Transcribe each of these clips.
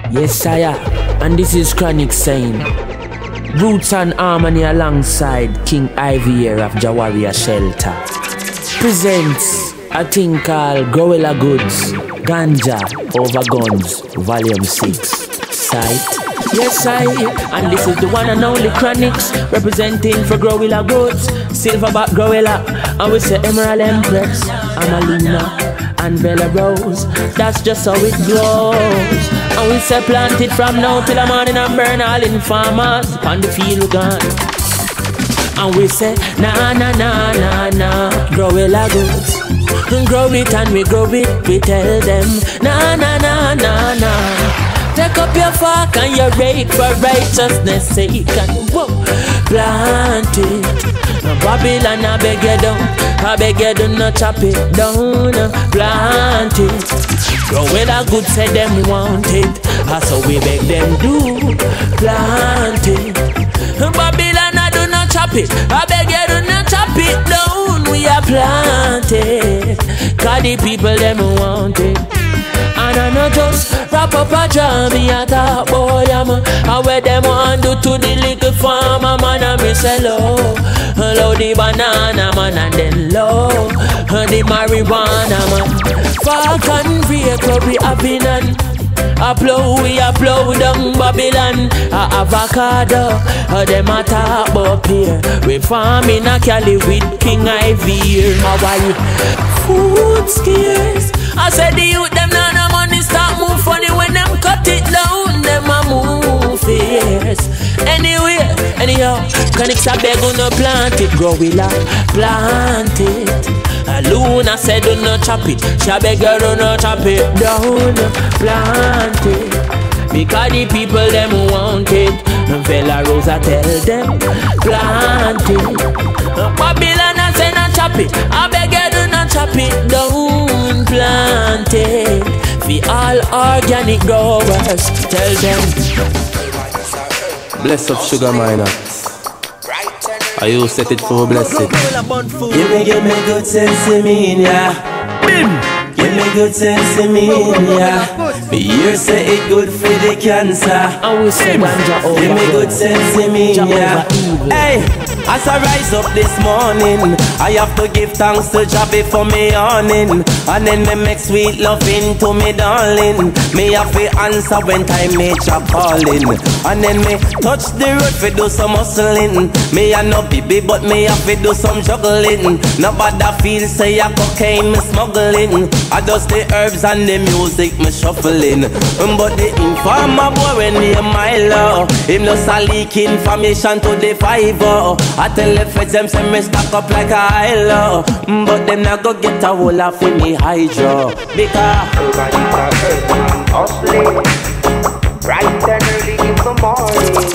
Yes, sire. And this is CHRONIXX saying, Roots and Harmony alongside King Ivy here of Jawaria Shelter presents a thing called Gorilla Goods, Ganja over Guns, Volume 6. Sight? Yes, I. And this is the one and only CHRONIXX representing for Gorilla Goods, Silverback Gorilla, and we say Emerald Empress, Amalina, and Bella Rose. That's just how it goes. And we say plant it from now till the morning and burn all in farmers on the field gone. And we say na na na na na, Gorilla Goods. Grow it and we grow it, we tell them na na na na na. Take up your fork and your rake for righteousness' sake, and whoa, plant it. No Babylon, I beg you don't, not chop it down. Plant it. Gorilla Goods said them want it, so we beg them do. Plant it. Babylon, I do not chop it, I beg you do not chop it down. We are planted, 'cause the people them want it. And I not just wrap up a drum, me a talk boy, and where them want do to the little farmer man, and me say low the banana man, and then low the marijuana man. Falk and break we happen and we applaud down Babylon. Avocado, them a talk about here. We farming a Cali with King Ivy here. How are you? Food scarce. I said the youth them now no money start move funny when them cut it down. Them a move fierce. Anyway, anyhow, CHRONIXX a beg on no plant it. Gorilla, plant it. Luna said do not chop it. She beg her do not chop it down. Plant it, because the people them want it. Bella Rosa tell them plant it. Babylon I say not chop it, I beg her do not chop it down. Plant it, we all organic growers. Tell them bless up sugar miner. I you set it for bless it. Give me good sense in me, yeah. Give me good sense in me, yeah. Me hear say it good for the cancer. And we say Ganja over. Give me good sense in me, yeah. Hey, as I rise up this morning, I have to give thanks to Jah before me yawning, and then me make sweet loving to me darling. Me have to answer when time me Jah calling, and then me touch the road for do some hustling. Me a no baby but me have to do some juggling. Nobody feel say a cocaine me smuggling. I just the herbs and the music me shuffling. But the informer boy when he my love, him no leak information to the fiver. I tell the feds them say me stack up like a hilo, but them not go get a whole of me hydro. Because everybody's hustling, bright and early in the morning.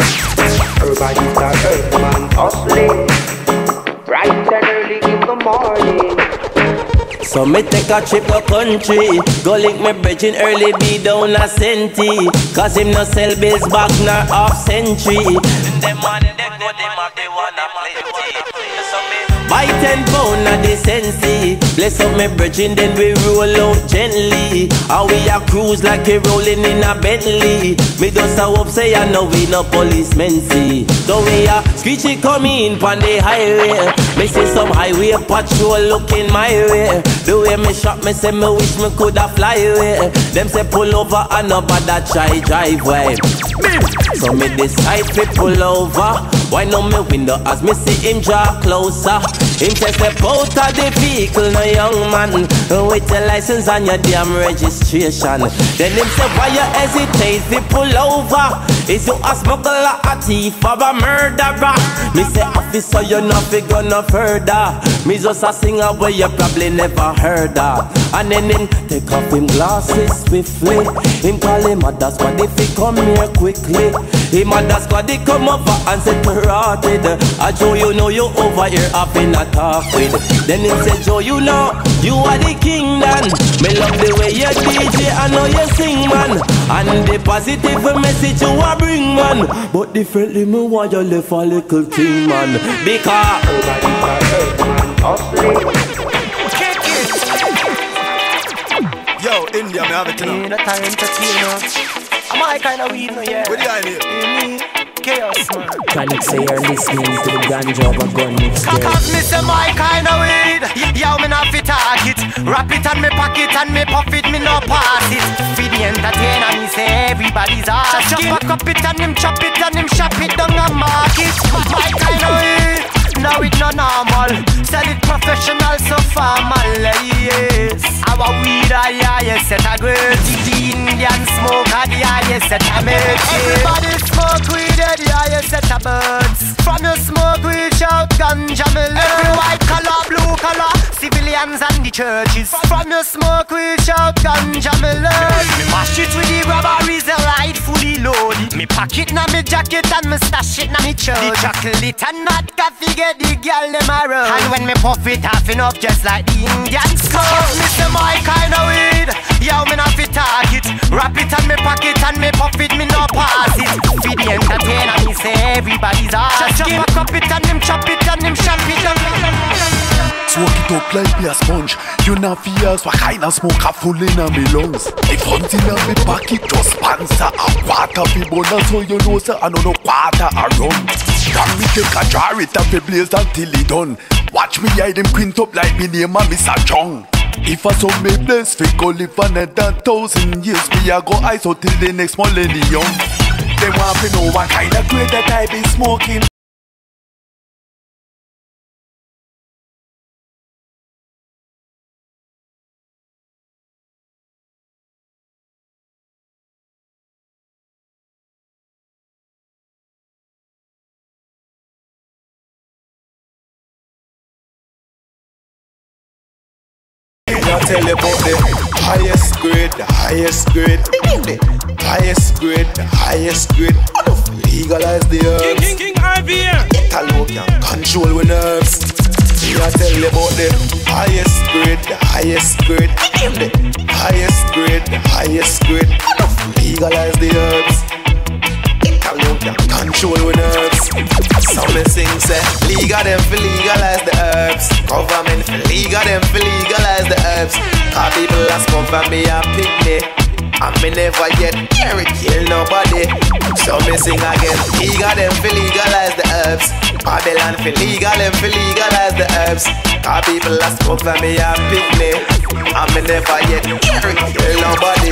Everybody's hustling, bright and early in the morning. so me take a trip to country, go link me bridging early be down a centi, 'cause him no sell bills back nor half century. Them money they go, them have they wanna plenty. So me buy 10 pound of the sensi, bless up me bridging then we roll out gently. And we a cruise like we rolling in a Bentley. Me just a hope say I know we no policemen see. So we a screechy coming on the highway. Me see some highway patrol looking my way. The way me shot me say me wish me coulda fly away. Them say pull over and nobody try drive way. So me decide to pull over. Why no me window as me see him draw closer. Him say step out of the vehicle, no young man, with your license and your damn registration. Then him say why you hesitate to pull over? Is you a smuggler, a thief, or a murderer? Me say officer you not fi go no further. Me just a singer where you probably never heard of. And then him take off him glasses swiftly. Him call him mother squad if he come here quickly. Him mother squad he come over and say karate. I Joe you know you over here up in a talk with. Then him say Joe you know you are the king then. Me love the way you DJ I know you sing man. And the positive message you a bring man. But differently me want you left a little thing man. Because yo, India, me have it now. Ain't no time to kill no. My kind of weed, no, yeah. What do you need? Chaos, man. CHRONIXX say you're listening to the Ganja over Gun-Mix. Cause me say my kind of weed. Yo, me not fit target. Wrap it on me pocket and me puff it, me no pass it. Feed the entertainer, me say everybody's asking. Just pack up it and him chop it and him shop it down the market. My kind of weed. Now it no normal. Sell it professional, so formal, yes. Our weed, yes, set a great. The Indian smoke, yes, set a make. Everybody smoke weed, yes, set a birds. From your smoke weed, shout ganja, me learn. Every white collar, blue collar, civilians and the churches. From your smoke weed, shout ganja, me learn. Me mash it with the rubber, is a light fully loaded. Me pack it na me jacket and me stash it na me church. The chocolate and not coffee get the girl them a run. And when me puff it half enough just like the Indians come. Me say my kind of weed. Yo, me not fit target. Wrap it on me pocket and me puff it, me no pass it. Feed the entertainer, me say everybody's asking. Just pack up it and him chop it and him shop it. Smoke it up like me a sponge. You not fears what kind of smoke a full in me lungs. The front in me pocket just sponsor a quarter fi bonus. So you know say I know no quarter a run. Can me take a jar it and fi blaze until it done. Watch me hide him quint up like me name a Mr. Chung. If I saw me bless fi go live another 1,000 years, me a go ice out till the next millennium. They want to know what kind of grade that I be smoking. I'll tell you about the highest grade, the highest grade, the highest grade, the highest grade. Legalize the herbs. King IVR. Italo can control with nerves. I'll tell you about the highest grade, the highest grade, the highest grade, the highest grade. Legalize the herbs. Italo can control with nerves. Some me sing say legal them for legalize the herbs. Government for legal them for legalize the herbs. Cause people ask come for me and pick me, and me never yet hear it kill nobody. So me sing again, legal them for legalize the herbs. Babylon for legal them for legalize the herbs. Cause people ask come for me and pick me, and me never yet hear it kill nobody.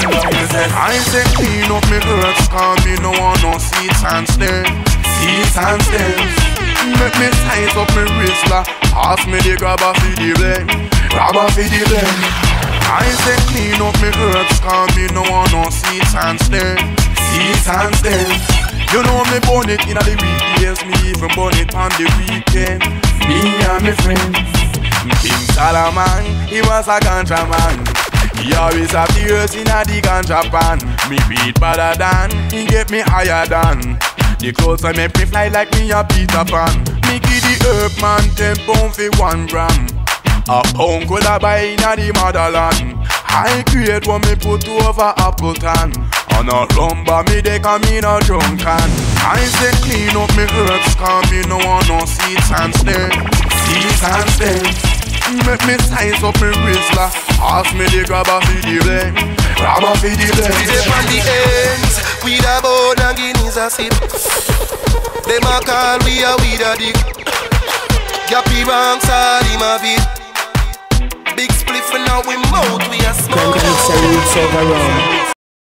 I say clean up me herbs, cause me no want no seeds and stems. Seeds and stems. Make me size up me wristler. Pass me the grabber for the blend. Grabber for the blend. I say clean up me herbs, cause me no want no seeds and stems. Seeds and stems. You know me burn it in the weekdays, me even burn it on the weekend. Me and me friends. King Solomon, he was a ganja man. He always appears in a the ganja pan. Me beat better than, he get me higher than. The clothes I make me fly like me a Peter Pan. Me give the herb man 10 pound for 1 gram. A pound could I buy in a the motherland. I create what me put over Appleton. On a lumber me they come in a drunken. I say clean up me herbs, cause me no want no seeds and stems. Seeds and stems. Make me size up me wristler. Ask me the grabber for the blend. Grabber for the blend. We dey on the ends, we da bone and guineas a sip. Them a call we a weed a dick. Gappy ranks all him a bit. Big spliff and now we mouth we a smoke. CHRONIXX say roots over rum.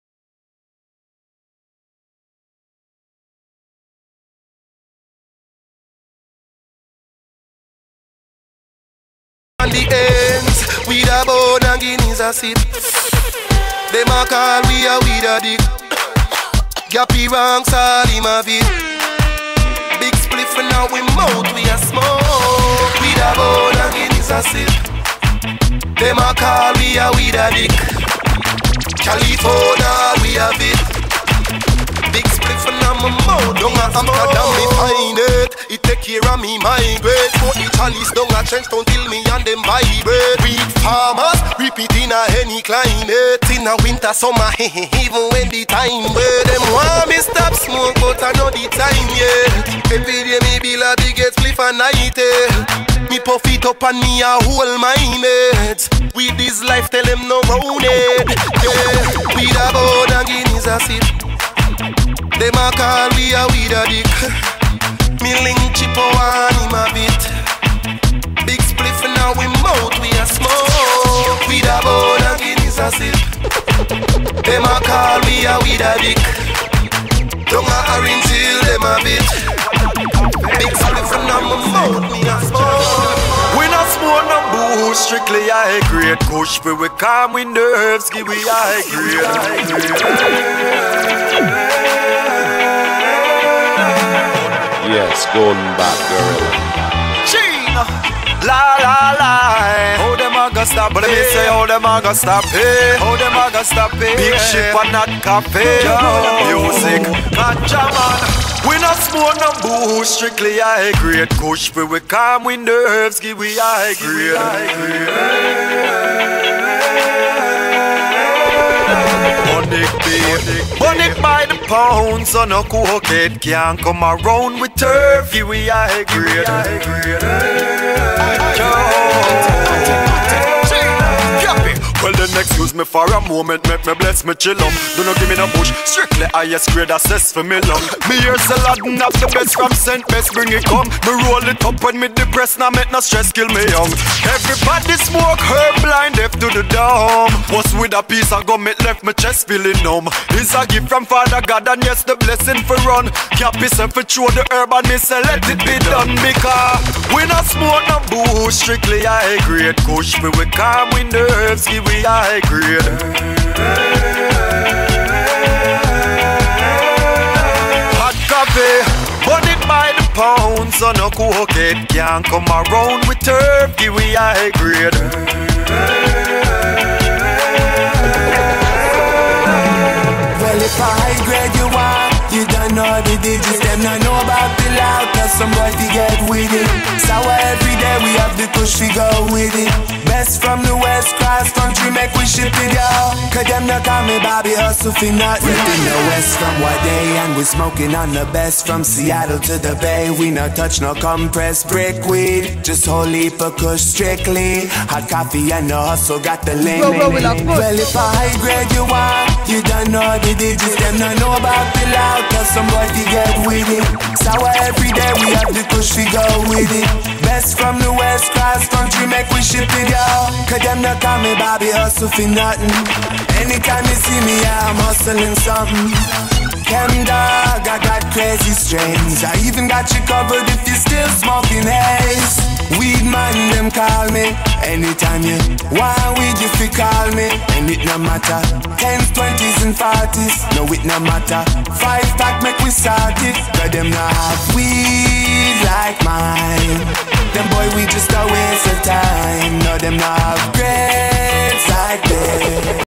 On the ends, we da bone and guineas a sip. Them a call we a weed a dick. Gappy ranks all him a bit. Big spliff and now we mouth we a smoke. We da bone and guineas a sip. Them a call we a weed a dick. California we a bit. Big spliff and now my mouth. Down a Amsterdam me find it. It take care of me migrate. Smoke the chalice down a Trenchtown till me and them vibrate. Weed farmers, repeat in a any climate. In a winter, summer, even when the time where them want me stop smoke, but I know the time yet. Every day me bill a big get spliff a night. Me puff it up and me a hold my meds. With this life tell them no round it. Yeah, weed a bone and guineas a a sip. Them a call we a weed addict. Me link chip on him a bit. Big spliff now we mouth we a smoke. Weed a bone and Guinness a sip. Them a call we a weed addict. Don't a orange till them a bit. Big spliff now my mouth me a smoke. We not smoke no booze, strictly high grade. Kush we calm we nerves, give we high grade. Yes, going back, girl. Gina, la la la. How them a go stop? But let me say how them a go stop? Hey, how them a go stop? Hey, big ship and not cafe. Music, Ganja man. We not smoke no booze, strictly high grade. Kush we calm we nerves, give we high grade. Money by the pound, so no cokehead can't come around with turf. Give we high grade. Well then excuse me for a moment, make me bless me chill Do not give me no push, strictly highest grade assess for me lung. Me hear Saladin have the best from Saint Best, bring it come. Me roll it up when me depressed, now make no stress kill me young. Everybody smoke herb blind, deaf to the dumb. Was with a piece of gum, it left my chest feeling numb. It's a gift from Father God and yes the blessing for run. Cap yourself for throw the herb and me say let it be done. Because we not smoke no booze, strictly high grade. Kush me we calm we nerves, give we high grade. Hot coffee, burn it by the pound, so no cokehead can't come around with turf, give we high grade. Well, if a high grade you want, you don't know the digits, them not know about the loud, cause somebody get with it. Sour every day, we have the push, we go with it. Best from the west, cross country, make we ship it, yo. Cause them not call me Bobby Hustle for nothing. Ripping the west from what day, and we smoking on the best. From Seattle to the Bay, we not touch no compressed brick weed. Just whole heap of kush strictly. Hot coffee and the hustle got the lane. Well, if a high grade you want, you don't know the digits, them not know about the loud, cause somebody get with it. Sour every day, we have the kush, we go with it. Best from the west, cross country, make we ship it, yo. Cause them not call me Bobby Hustle for nothing. Anytime you see me, yeah, I'm hustling something. Chem dog, I got crazy strains. I even got you covered if you're still smoking haze. Weed man, them call me. Anytime you want weed, you fi call me. And it no matter 10s, 20s and 40s. No, it no matter 5-pack, make we start it. Cause them not have weed like mine. Them boy, we just a waste of time. No, them not have grades like this.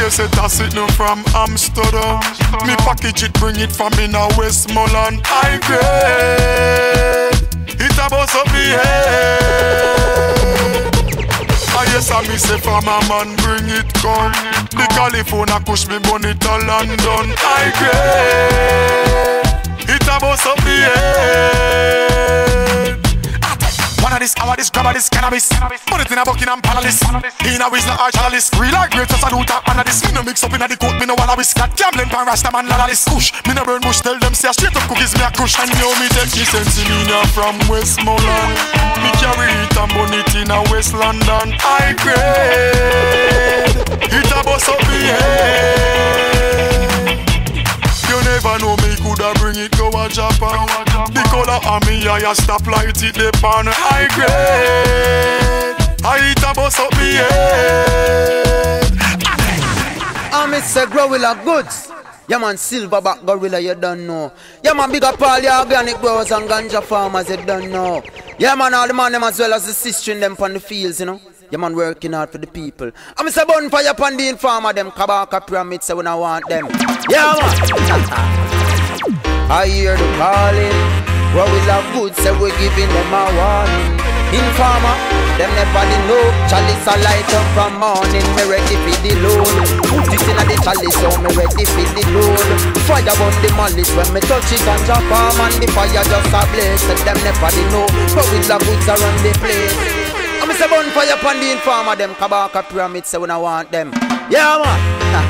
you say that's it no from Amsterdam. Me package it, bring it from in a Westmoreland. I grade it about up the head. I yes I me say from a man bring it come. The California push me bunny to London. I grade it about up the head. One of this, hour this, grab this cannabis. Put it in a Buckingham Palace. In a Whistler or Chalice. Real like great as I do talk under this. Me no mix up in a the coat, me no wanna whisk. Got gambling pan Rasta man lala this kush. Me no burn bush, tell them say straight up cookies me a crush. And you me take me sense in me from Westmoreland. Me carry it and burn it in a West London. I grade it a bust up the head. You never know me coulda bring it go a Japan. The color of me I stop light it the pan. I grade I eat a bus up me head. I'm Mr. Gorilla Goods. Yeah man, silverback gorilla, you don't know. Yeah man, big up all the organic growers and ganja farmers, you don't know. Yeah man, all the man them as well as the sister in them on the fields, you know. Yeah man, working hard for the people. I'm Mr. Bonfire upon the informer, them Kabaka pyramids, so when I want them. Yeah man. I hear the calling. Gorilla Goods, say we're giving them a warning. Informer, them never know. Chalice a light up from morning. Me ready for the load. Put it in the chalice, so me ready for the load. Fire burn the malice when me touch it and drop arm. And the fire just a blaze. So them never know. Gorilla Goods are on the place. I'm say bonfire upon the informer. Them Kabaka pyramids, so when I want them. Yeah man.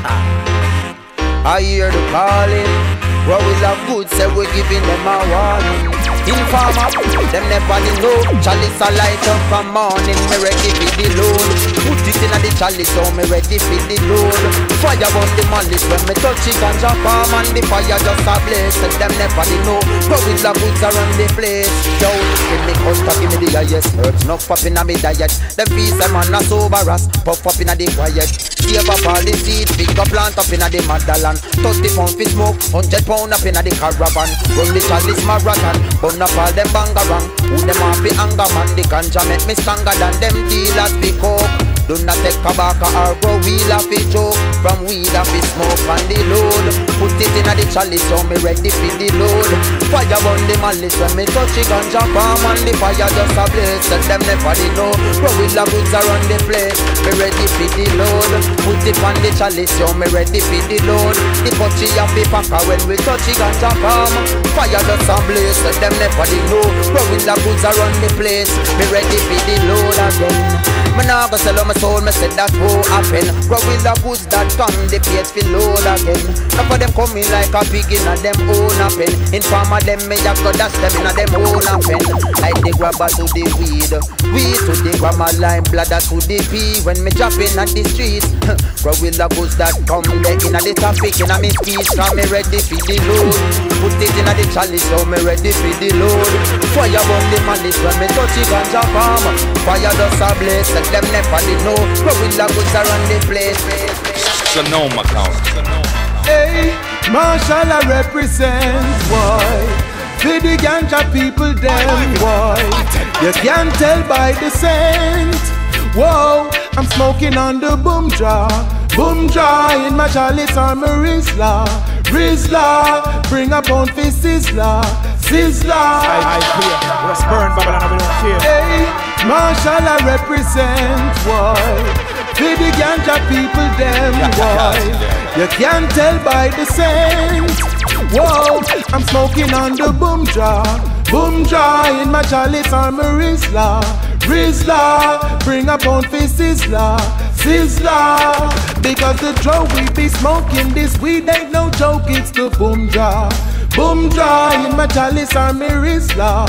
I hear the calling. Gorilla Goods, say we're giving them a warning. Informer, them never know. Chalice a light up from morning. Me ready for the load. Put it in the chalice, so me ready for the load. Fire burn the malice when me touch it and drop arm. And the fire just a blaze. So them never know. Gorilla Goods are on the place. Yo, give me costa, give me the highest. Herbs enough up in a me diet. Them feast them on a sober ass. Puff up in a the quiet. Save up all the seeds. Big up plant up in a the motherland. 30 pound for smoke. 100 pound up in a the caravan. Run the chalice marathon. Burn up all them bangarang. Who them off the anger man. The ganja make me stronger than them dealers be coke. Do not take Kabaka or go wheel off it joke. From weed off it smoke on the load. Put it in a the chalice so me ready for the load. Fire burn the malice when me touch the ganja palm. And the fire just a blaze. Tell them never they know. Gorilla Goods are on the place. Me ready for the load. Put it on the chalice so me ready for the load. The touchy of the packer when we touch the ganja palm. Fire just a blaze. Tell them never they know. Gorilla Goods are on the place. Me ready for the load again. Me nah go sell on my soul, me said that won't happen. GorillagOods.com, the page fi load again. Now for them coming like a pig in a them own a pen. Informer them me a go dash them in a them own a pen. Like the grabber to the weed, weed to the grandma lime, bladder to the pea. When me dropping at the streets, GorillagOods.com, they in a the topic in a me speech. Cause me ready for the load. Put it in a the chalice, so me ready for the load. Fire burn the malice when me touch the ganja palm. Fire does a blaze. Them never did know. Gorilla Goods are on the place. Sonoma County. Hey, Marshall I represent, boy. For the ganja people, them, boy. You can't tell by the scent. Whoa, I'm smoking on the boom jar. Boom jar in my chalice or my Rizla. Rizla, bring a pound for Sizzla. Sizzla. I clear. Let's burn Babylon, we don't care. Hey. Marshall I represent, boy. For the ganja people, them, boy. You can't tell by the scent. Whoa, I'm smoking on the boom jar. Boom jar in my chalice or my Rizla. Rizla, bring a pound for Sizzla. Sizzla, because the drought we be smoking this weed ain't no joke, it's the boom jar. Boom jar in my chalice or my Rizla.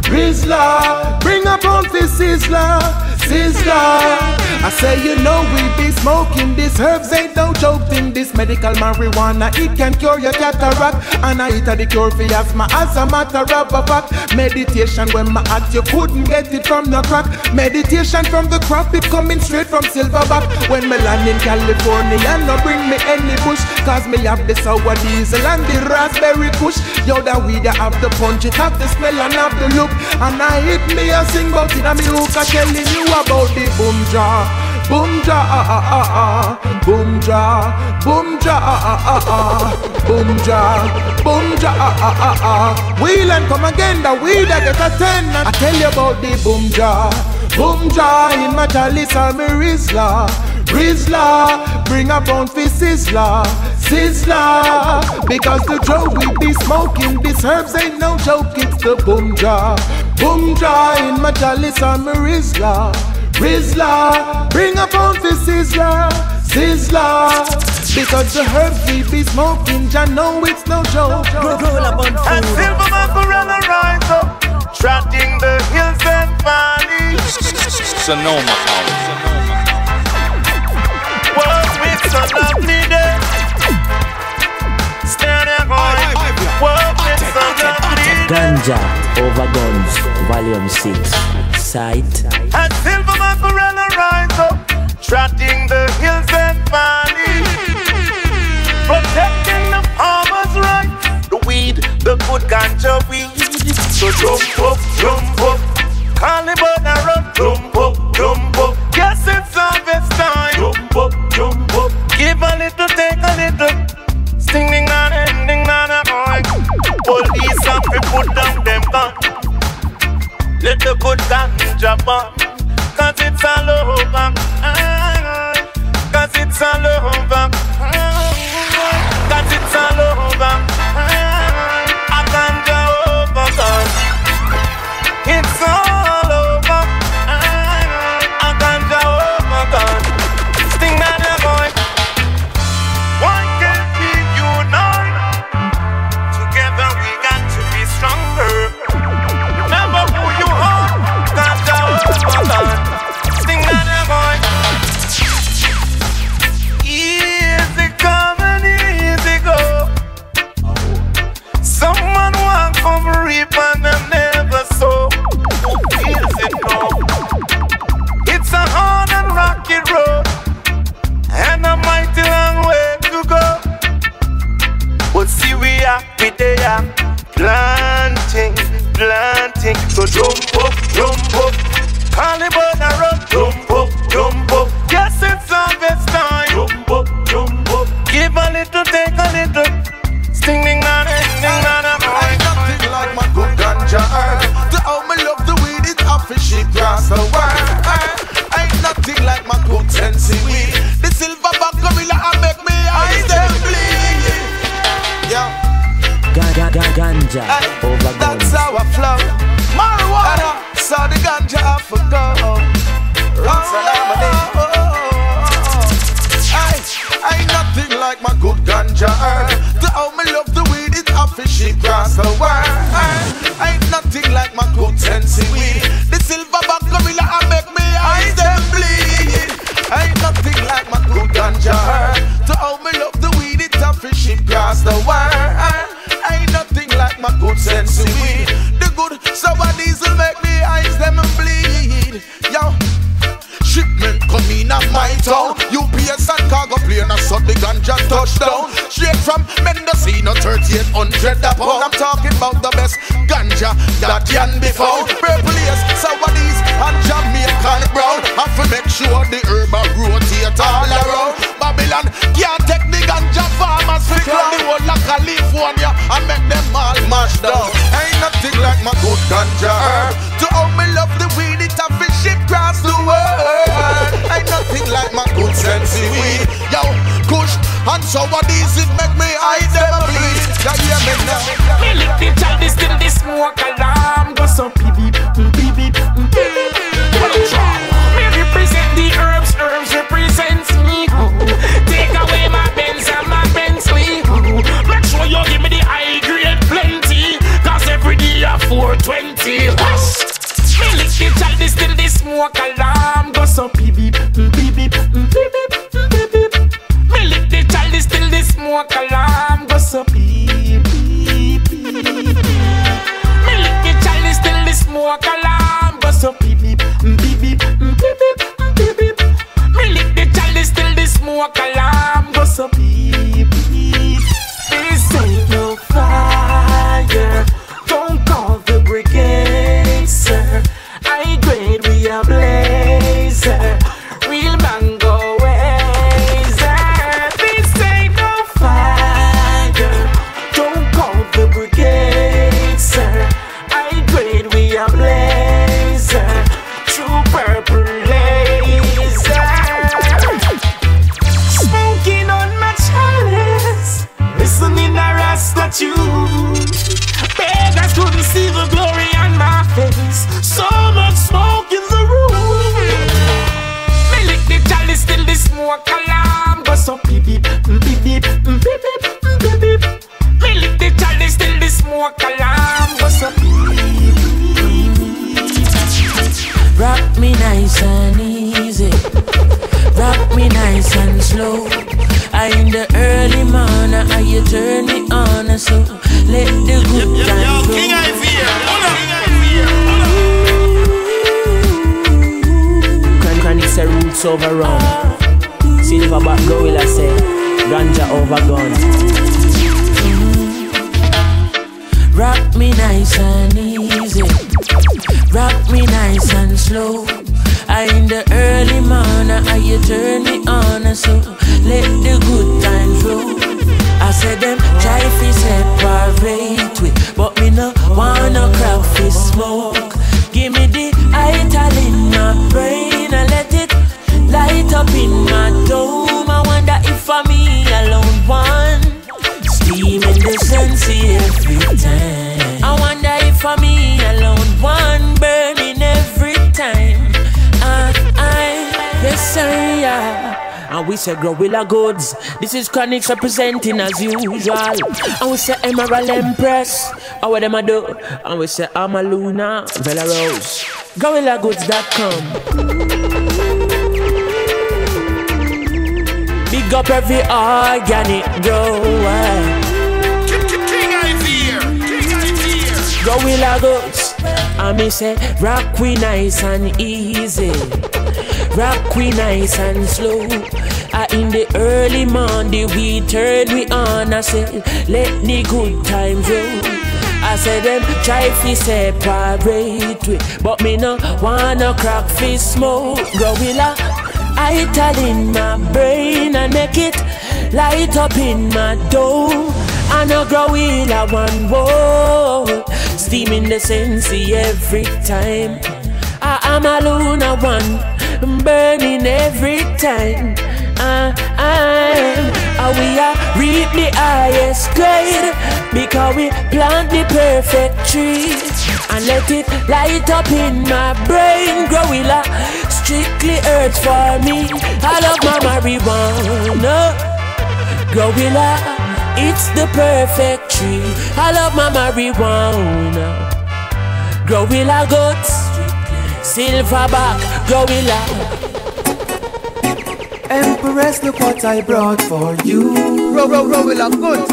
Rizla, bring a pound for Sizzla. Sizzla, I say you know we be smoking this herbs ain't no joke thing. This medical marijuana, it can cure your cataract. And I eat the cure for asthma as a matter of a fact. Meditation when my act you couldn't get it from the crack. Meditation from the crop, it coming straight from Silverback. When me land in California, no bring me any bush. Cause me have the sour diesel and the raspberry kush. Yo, that weed have the punch, it have the smell and have the look. And I hit me a sing about it and me hook a telling you about the boom jar. boom ja, boom ja, boom ja, boom ja, boom ja. Wheel and come again, the wheel that get a 10. I tell you about the boom ja. Boom ja in my chalice and me Rizla. Rizla, bring a pound for Sizzla. Sizzla, because the drug we be smoking, these herbs ain't no joke, it's the boom ja. Boom ja in my chalice and me Rizla. Rizla, bring a pound for Sizzla. Sizzla, because the herbs we be smoking, ja know it's no joke. And Silverman Corona rise up, trotting the hills and valleys. Sonoma County. Was with so lovely day. Stand and going. Was with so lovely day. Ganja over guns, volume 6. Sight. And Silverman Corona rise up, trotting the hills and valleys, protecting the farmers' rights. The weed, the good ganja weed. So jump up, call the border up, jump up. Yes, it's harvest time. Jump up. Give a little, take a little. Sting ding na ding na na. Police have to put down them guns. Let the good ganja burn, 'cause it's all over. 'Cause it's all over. 'Cause it's all over. A ganja overgone. It's all over. A ganja overgone. Sting that boy. Why can't we unite? Together we got to be stronger. Remember who you are. Ganja overgone. Sting that boy. Easy come and easy go. Someone walk come reap and them never sow. Who feels it now? It's a hard and rocky road, and a mighty long way to go. But see we are planting. So jump up. Call the border up, jump up. Yes, it's harvest time. Jump up. Give a little, take a little. Sting ding na ding na na. Ain't nothing like my good ganja herb. To how me love the weed, it officially cross the world. Ain't nothing like my good sensi weed. The silverback gorilla I make me eyes them bleed. Yeah. Ganja over guns. That's how I flow. Marijuana, saw the ganja I forgo. Ain't nothing like my good ganja herb. To how me love the weed, it officially cross the world. Ain't nothing like my good sensi weed. The silverback gorilla I make me eyes them bleed. Ain't nothing like my good ganja herb. To how me love the weed, it officially cross the world. Ain't nothing like my good sensi weed. The good sour diesel make me eyes them bleed. Yo. Shipment come in at my town. UPS and cargo plane a saw the ganja touchdown. Straight from Mendocino, 3800 a pound. I'm talking about the best ganja that can be found. Purple lace, sour these and Jamaican brown. Have to make sure the herb a rotate all around. Babylon can't take the ganja farmers fi clown. The whole of California and make them all mash down. Ain't nothing like my good ganja herb. To how me love the weed, it a fish ship cross the world. Ain't nothing like my good sensi weed. Yo, kush and sour these it make me eyes them bleed. Yeah, hear me now. Me lick the child, this still the smoke alarm. Go some beep. Me represent the herbs represents me. Take away my Benz and my Bentley. Make sure you give me the high grade plenty, 'cause every day I 420. Me lick the child, this still the smoke alarm. Go some beep. Me lick the child, this still the smoke alarm. Go some beep. Me lick the child, this still the smoke alarm. Go some beep. Me lick the child, this still the smoke alarm. Go some beep. This ain't no fire. Don't call the brigade, sir. I grade we are blessed. me nice and easy. Rock me nice and slow. I in the early morning, and you turn me on, so let the good times go. CHRONIXX say roots overrun. Silverback gorilla say ganja overgone. Rock me nice and easy. Rock me nice and slow. I in the early morning, and you turn me on, so let the good times roll. I said them try fi separate we, but me no wanna crack fi smoke. Give me the ital in my brain and let it light up in my dome. I wonder if for me alone one steam in the sensei every time. I wonder if for me alone one burning every time. Yes sir, yeah. And we say Gorilla Goods. This is CHRONIXX representing as usual. And we say Emerald Empress. And what them a do? And we say Amaluna, Vela Rose. GorillaGoods.com. Big up every organic grower. Gorilla Goods. And me say rock we nice and easy. Rock we nice and slow. In the early morning we turn we on. I say let the good times roll. I say them try fi separate we, but me no wanna crack fi smoke. Gorilla ital in my brain and make it light up in my dome. I know Gorilla one whoa, steam in the sensei every time. I'm a Luna one, burning every time. We are reap the highest grade because we plant the perfect tree and let it light up in my brain. Gorilla strictly earth for me. I love my marijuana. Gorilla, it's the perfect tree. I love my marijuana. Gorilla Goods. Silverback, Gorilla. Empress, look what I brought for you. Gorilla Goods.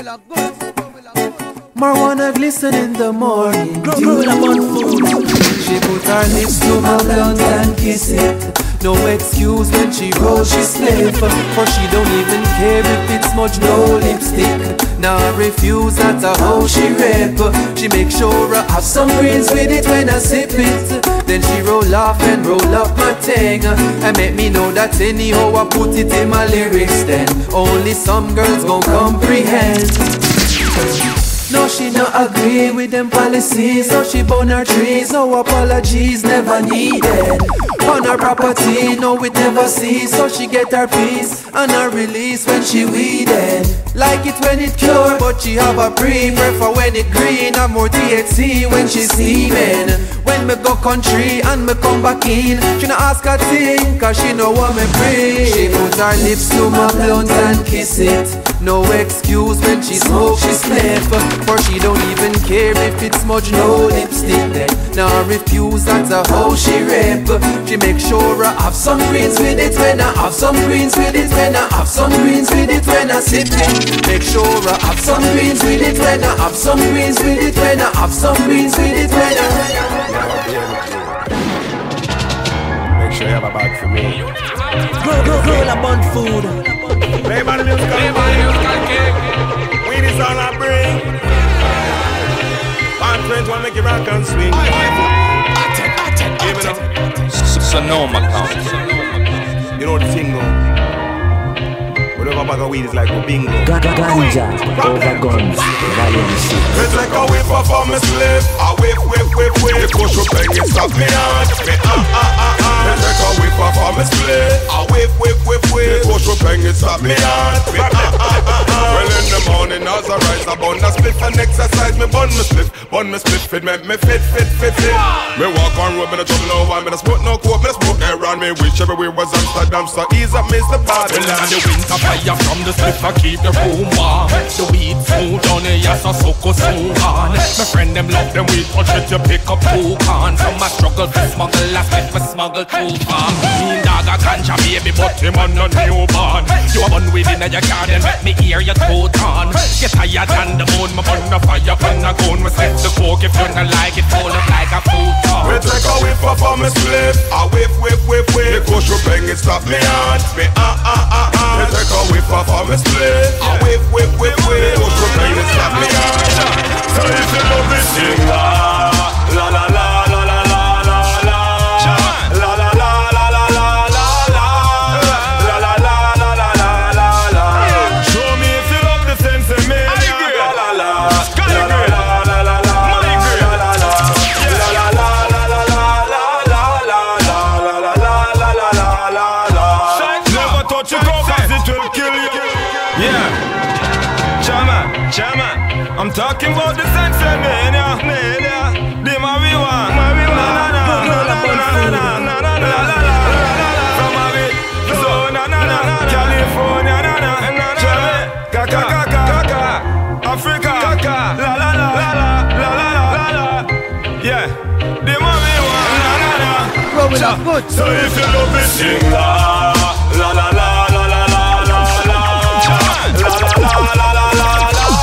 Marijuana glisten in the morning. She put her lips to my blunt and kiss it. No excuse when she rolls, she slave. For she don't even care if it's smudge, no lipstick. Now I refuse, that's how she rap. She make sure I have some greens with it when I sip it. Then she roll off and roll up my thing and make me know that anyhow I put it in my lyrics. Then only some girls gon' comprehend. No, she not agree with them policies, so she burn her trees. No apologies, never needed. On her property, no it never sees, so she get her peace and her release when she weeded. Like it when it cure, but she have a prefer when it green. And more THC when she steaming. When me go country and me come back in, she not ask a thing, cause she know what me bring. She put her lips to my blunt and kiss it. No excuse when she smoke, she sniff. For she don't even care if it's smudge, no lipstick. Then now I refuse, that's how she rap. She make sure I have some greens with it when I have some greens with it when I have some greens with it when I sip it. Make sure I have some greens with it when I have some greens with it when I have some greens with it when I. Make sure you have a bag for me. Roll a bun food. Play by the musical king. Weed is all I bring. Band friends wanna make you rock and swing. Give it up. Sonoma County. You know the thing though. Whatever bag of weed is like a bingo. Ganja, over guns, volume 6. It's like a whip up on my slip. A whip. The push up and you stop me on. It's like a whip up for me split. I whip. Go show bang it stop me heart. Well in the morning as I rise, I bun a split and exercise. Me bun me split, fit make me fit. Me walk on road, me no trouble no one, me no smoke no coke, me no smoke around me. Wish everywhere was Amsterdam, so ease up, miss the Babylon. The winter fire from the split I keep the room warm. The weed smooth on the yes, so smooth on. My friend them love them weed, touch it you pick up two cans. So my struggle to smuggle, last night me smuggle too far. Me dog a ganja baby, but him on no newborn. You a bun weed in your garden, let me hear your toe on. Get tired than the moon, my bun a fire from the gun. We set the coke if you don't like it, fold up like a futon. We take a whiff up on me split. I whip. The coach will bang it, stop me heart. Me We take a whiff up on me split. I whip. The coach will bang it, stop me heart. So if you love it, sing la la la la la la la la la. La la la la la la la la. La la la la la la la la. Show me if you love the sense of me. La la la. I'm talking about the sense of mania. The marijuana. From Arizona, California, Africa, la la la la la la la. Yeah, the marijuana. Roll it up good. So if you love it, sing la la la la la la la la la la la la la.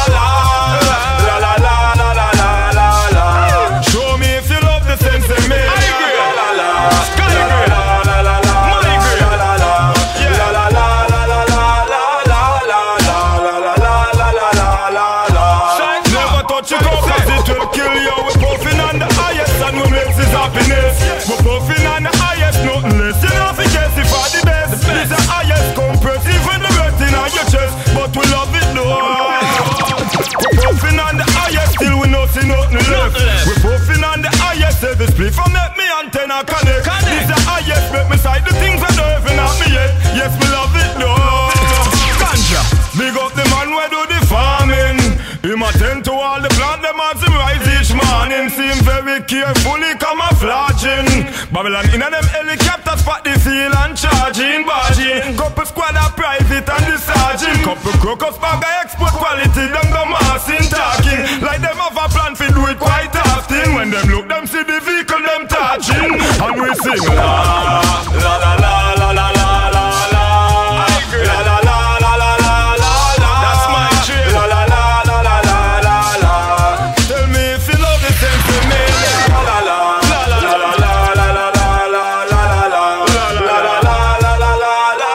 We're puffing on the highest, say the split from let me antenna connect. This the highest, make me sight the things I don't even have me yet. Yes, me love it, no. Ganja, big up the man where do the farming. Him attend to all the plant, them as him rise each morning. Seem very carefully camouflaging. Babylon in a them helicopter spot the field and charging, barging. Couple squad are private and the sergeant. Couple crocus bag of export quality, them go massing talking. Like them have a plan for do it quite often. When them look, them see the vehicle, them touching. And we sing la la la la la la la la la. La la la la la la la la. That's my dream. La la la la la la la la. Tell me if you love the sense of me. La la la la la la la la la la la la la la. La la la la la la la la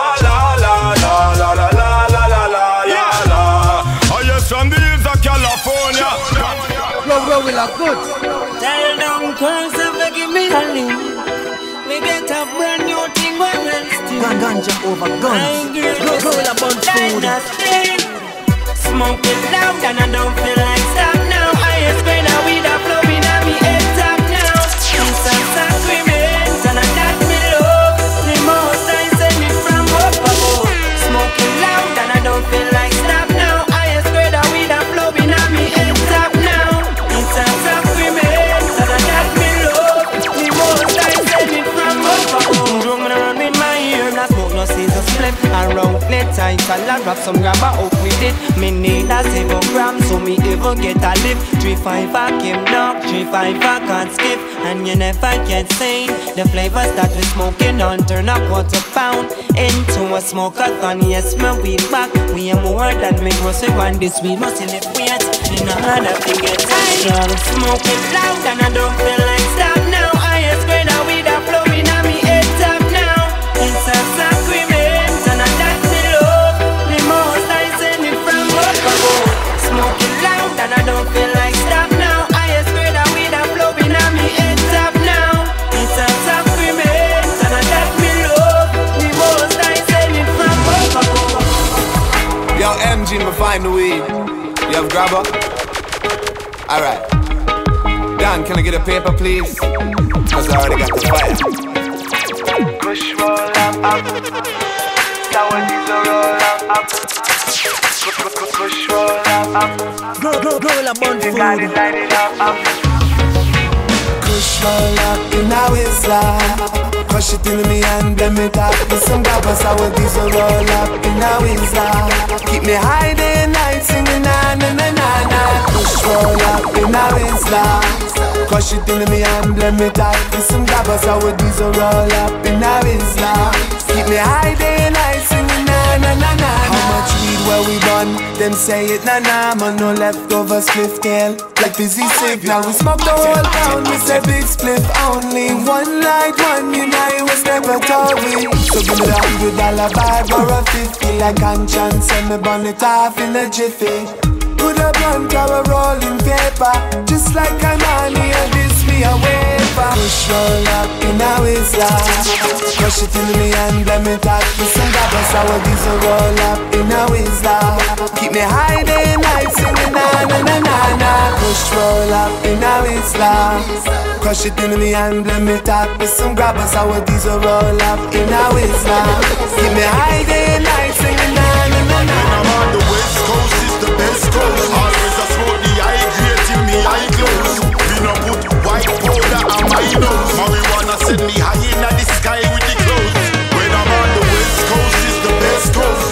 la la la la. Oh yes, from the hills of California. Roll it up good. Tell them girls to give me a link. We get a brand new thing when we're still Ganja over guns. Roll up on food. Smoking loud and I don't feel like stop now. I explain how we the flowing on me head top now. It's a sacrament and I got me love. The most I send it from up above. Smoking loud and I don't feel like stop now. I explain how we the flowing on me head top now. It's a sacrament and I got me love. The most I send it from up above. Drumming around in my ear, not smoke no scissors flip. Around plate tight, I'll grab some grabber up with it. Me need a 7 grams, so me even get a lift. 3-5 I came knock, 3-5 I can't skip. And you never get sane. The flavors that we smoking on turn a £1 into a smoke-a-thon. Yes, me we back. We are more than me grocery one. This we must live weight. In a harder thing get strong. Smoking loud and I don't feel like stop now. I explain how we the flowing on me head top now. It's a sacrament and I got me love. The most I send it from up above. Smoking loud and I don't feel like stop now. I explain how we the flowing on me head top now. It's a sacrament and I got me love. The most I send it from up above. Yo, MG, me find the weed. You have grabber? Alright. Dan, can I get a paper, please? Cause I already got the fire. Push roll Roll a bun food. Kush roll up in a whistler. Crush it in me and blame it up. With some gabbers, I will diesel roll up in a whistler. Keep me high day and night singing na na na na na. Kush roll up in a whistler. Crush it in me and blame it up. With some gabbers, I will diesel roll up in a whistler. Keep me high day and night singing na na na na. How much weed where we done? Them say it na na, man no leftover spliff tail. Like busy signal, we smoke the whole town. We say big spliff only. One light, one unite was never told me. So give me $100 bag or a 50 like Ganja and send me bun it off in a jiffy. Put a blunt or a rolling paper, just like I'm honey and this me a wafer. Push roll up in a whistler. Crush it in me and blame it up. With some gabbers, our diesel roll up in a whistler. Keep me high day and night singing na na na na na. Push roll up in a whistler. Crush it in me and blame it up. With some gabbers, our diesel roll up in a whistler. Keep me high day and night singing na na na na. When I'm on the West Coast, it's the best coast. Always I smoke the high grade till me eye close. We no put white powder on my nose. Marijuana send me high in the sky with the clothes. When I'm on the West Coast, it's the best coast.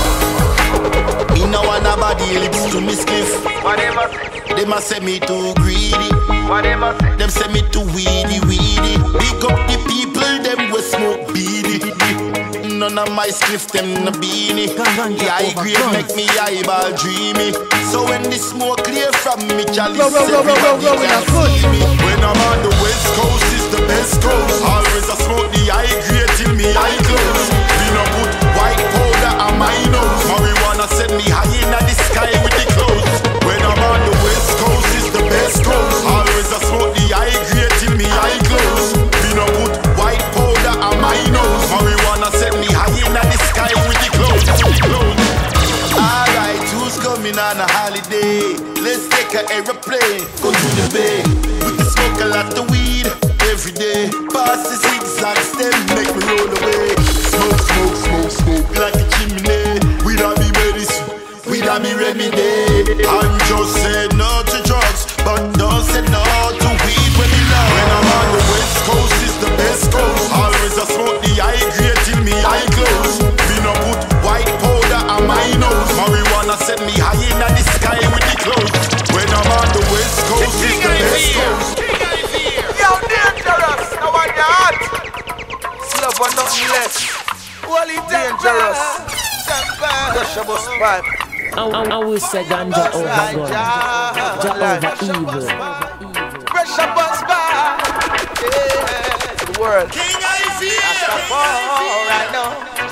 Me no want nobody lips to me spliff. Whatever. Them a say me too greedy. Whatever. Them say me too weedy. Big up the people, them we smoke beady. None of my spliff, them no beanie. The high grade make me eyeball dreamy. So when the smoke clear from me, chalice everybody can see me. When I'm on the West Coast, it's the best coast. Always I smoke the high grade till me eye close. We no put white powder on my nose. Marijuana send me high in the sky with the clothes. When I'm on the West Coast, it's the best coast. Always I smoke the high grade till me eye close. We no put white powder on my nose. Marijuana send me high in the sky with the clothes. Alright, who's coming on a holiday? Let's take an aeroplane, go to the bay. We can smoke a lot of weed every day. Pass the zigzag stem, make me roll away. Smoke, smoke, smoke, smoke like a chimney. We don't be medicine, we don't be remedy. I'm just saying no to drugs, but don't say no to weed when you love. When I'm on the West Coast, it's the best coast. Always I smoke the high grade till me eye close. We no put white powder on my nose. Marijuana set me high in the sky with the clothes. When I'm on the West Coast, it's the best coast. Yo, dangerous, no one hot. Love or nothing less. Wally dangerous. Pressure bus pipe. I will say ganja over gun, ganja over evil. Pressure bus pipe. Yeah, the world. King Ivy. Right now.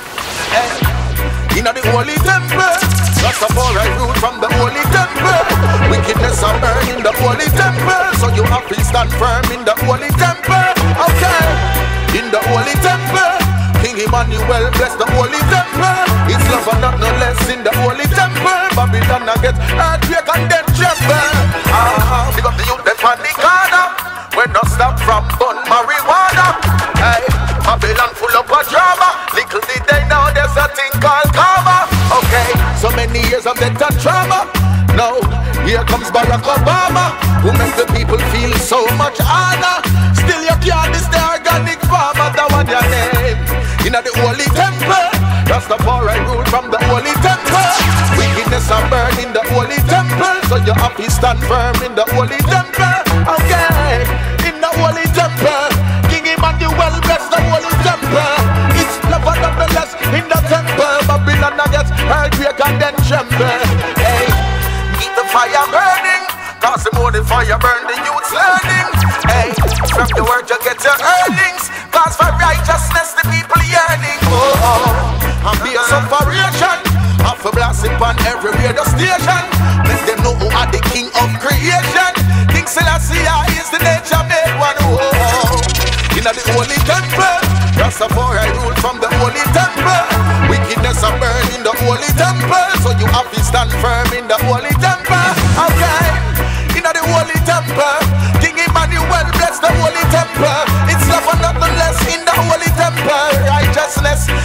In the holy temple, Rastafari rule from the holy temple. Wickedness are burned in the holy temple, so you have to stand firm in the holy temple. Okay, in the holy temple, King Emmanuel bless the holy temple. It's love and not no less in the holy temple. Babylon get earthquake and then tremble. Big up the youth them on the corner. When no stop from gun marijuana. Hey, Babylon full up of drama. Little did they know there's a thing called karma. Okay, so many years of death and trauma. Now, here comes Barack Obama, who makes the people feel so much honor. Still you can't this the organic farmer, that one your name. In the holy temple, Rastafari rule from the holy temple. Wickedness are burned in the holy temple, so you have to stand firm in the holy temple. Okay, in the holy temple, King Emmanuel bless the holy temple. It's love and not the less in the temple. Babylon gets earthquake and then tremble. Hey, keep the fire burning, cause the more the fire burn, the youth's learning. Hey, from the word you get your earnings, cause for righteousness the people yearning. Oh, and be a separation of a blasting on every radio station. Let them know who are the king of creation. King Selassie is the nature made one. Oh, in the holy temple, Rastafari rule from the holy temple. Wickedness are burned in the holy temple, so you have to stand firm in the holy temple. Okay, in the holy temple, King Emmanuel bless the holy temple. It's love and nothing less in the holy temple. Righteousness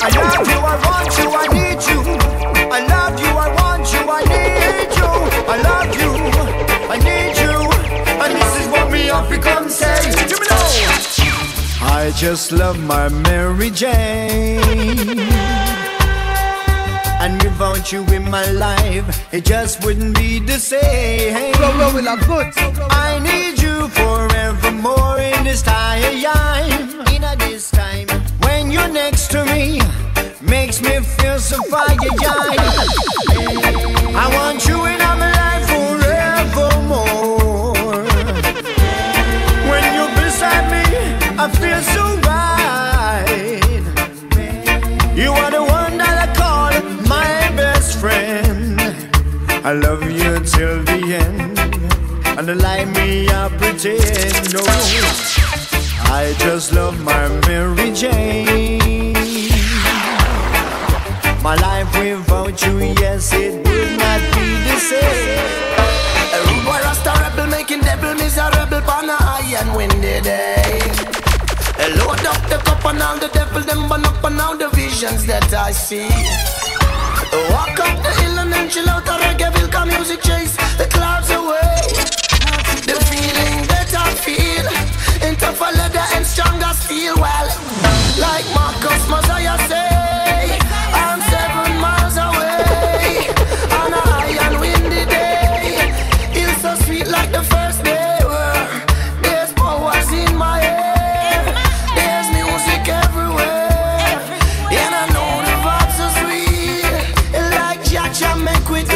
I love you, I want you, I need you. I love you, I want you, I need you. I love you, I need you. And this is what me have become say. Give me now. I just love my Mary Jane. And without you in my life, it just wouldn't be the same. I need you forevermore in this time. In this time, when you're next to me, makes me feel so fire. I want you in my life forevermore. When you're beside me, I feel so right. You are the one that I call my best friend. I love you till the end, and don't lie me, I pretend. No, I just love my Mary Jane. My life without you, yes, it would not be the same. A rude boy Rasta rebel making devil miserable on a high and windy day. Load up the cup and all the devil them burn up and all the visions that I see. Walk up the hill and then chill out a reggae Vilka music chase the clouds away. The feeling that I feel in tougher leather and stronger steel. Well, like Marcus Messiah say, I'm 7 miles away on a high and windy day. It's so sweet like the first day where there's powers in my head. There's music everywhere, and I know the vibes are sweet. Like Jaja make with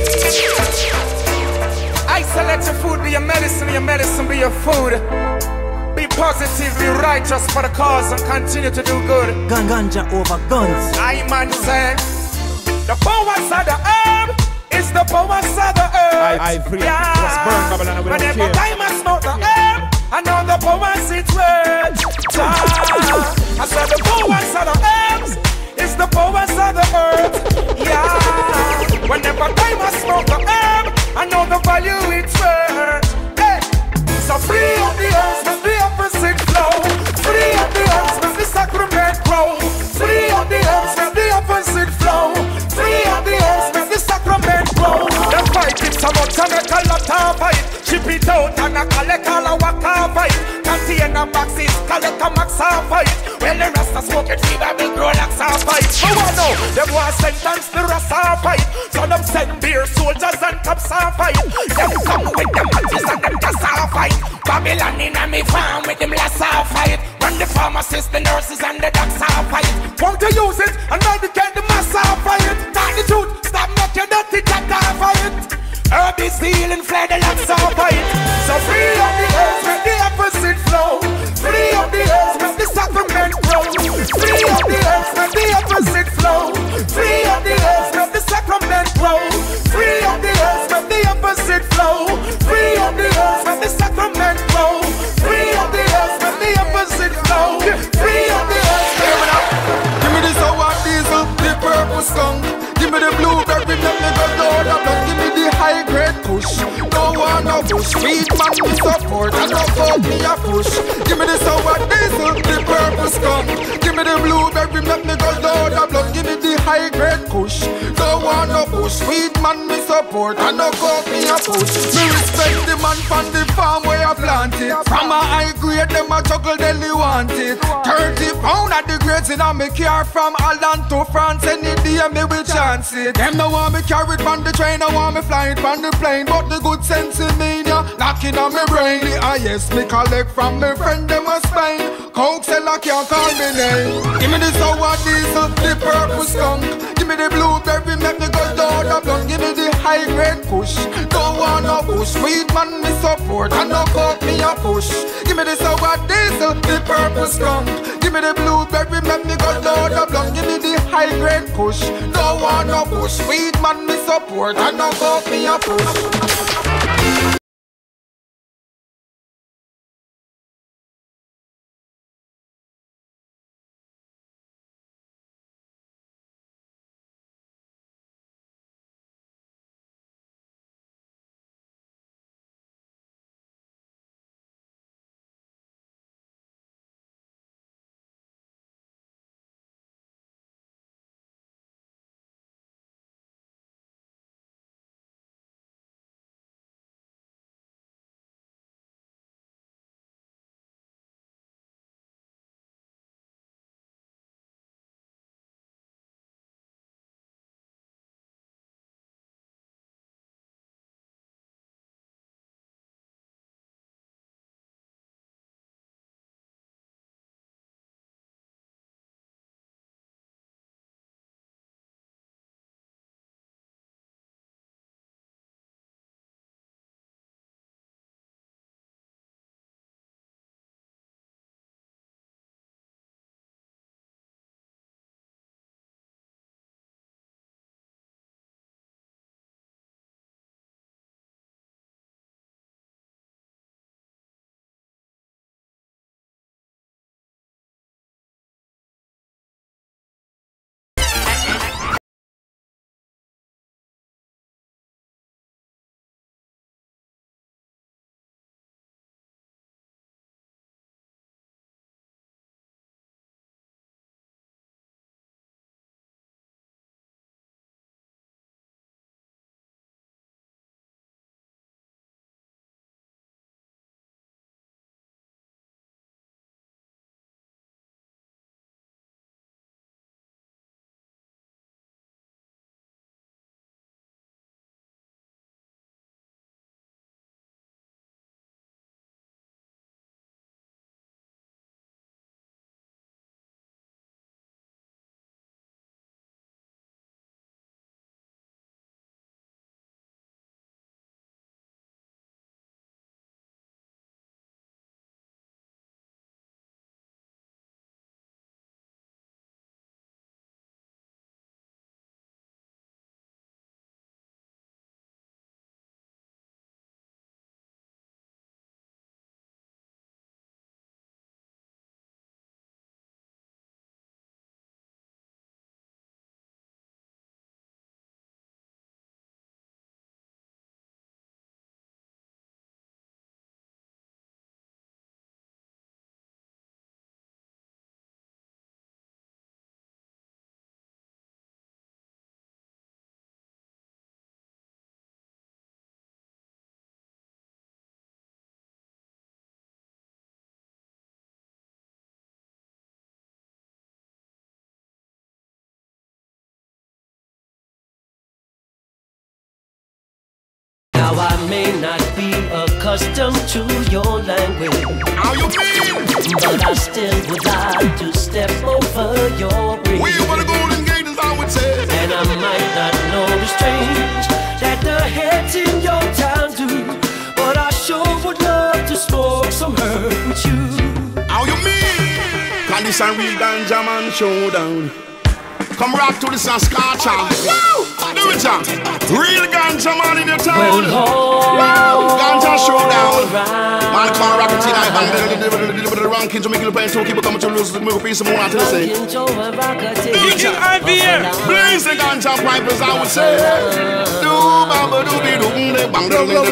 I say let your food be your medicine be your food. Be positive, be righteous for the cause and continue to do good. Ganja over guns. I man say, the powers of the herb is the powers of the earth. I free. Let's burn Babylon with whenever the time I smoke the herb, I know the powers it's worth. I said the powers of the herbs is the powers of the earth. Yeah. Whenever time I smoke the herb, I know the value it's worth. Hey. So free of the earth, let the opposite flow. Free of the earth, let the sacrament grow. Free of the earth, let the opposite flow. Free of the earth, let the sacrament grow. The fight it's a lot to make a lot of fight. Ship it out and a collect all a walk of fight. Container boxes, collect a max of fight. Well the Rasta smoke it, fever will grow lax of fight. So I know, them was sentence the Rasta fight. So them send beer soldiers and cops of fight. Them come with them matches and them just a fight. Babylon in a me farm with them less of fight. Run the pharmacists, the nurses and the docs of fight. Want to use it and now to get the mass of fight. Not the truth, stop making dirty chat of fight. Herb is healing, fled the lots of fight. So free of the earth, let the opposite flow. Free of the earth, let the sacrament grow. Free of the earth, let the opposite flow. Free of the earth, let the sacrament grow. Free of the earth, let the opposite flow. Free of the earth, let the sacrament grow. Free of the earth, let the opposite flow. Free of the earth. Give me the sour diesel, the purple skunk. Give me the blueberry, let me go down the block. Give me the high grade push. No one no push. Sweet man me support and no fuck me a push. Give me the sour diesel, the purple skunk. Give me the blueberry, let me go down the block. Give me the high grade push. No one no push. Sweet man me support and no fuck me a push. Me respect the man from the farm where I planted. From a high grade, them a juggle deli want it. 30 pound at the grades in a me car from Holland to France. Any day me will chance it. Them no want me carry it from the train, no want me fly it from the plane. But the good sense in me, yeah, knocking on me brain. The highest me collect from me friend, them a Spain. Coke seller can't call me name. Give me the sour diesel, the purple skunk. Give me the blueberry, make me go down the blunt. Give me the high grade push. Don't want no push. Sweet man me support and no coke me a push. Give me the sour diesel, the purple skunk. Give me the blueberry, make me go down the blunt. Give me the high grade push. Don't want no push. Sweet man me support and no coke me a push. Now I may not be accustomed to your language. How you mean? But I still would like to step over your bridge. We were the Golden Gators, I would say. And I might not know the strange that the heads in your town do, but I sure would love to smoke some herb with you. How you mean? Can this a real ganja man showdown? Come rock to the Saskatchewan. Woo! Do it, John. Real ganja man in your town. Woo! Ganja showdown. Man, come on, rock it tonight. Man, the ranking to make it play. So keep it coming to lose. Make a piece of more until they say. DJ IVR. Blaze the ganja pipers, I would say. Do bamba do be do bang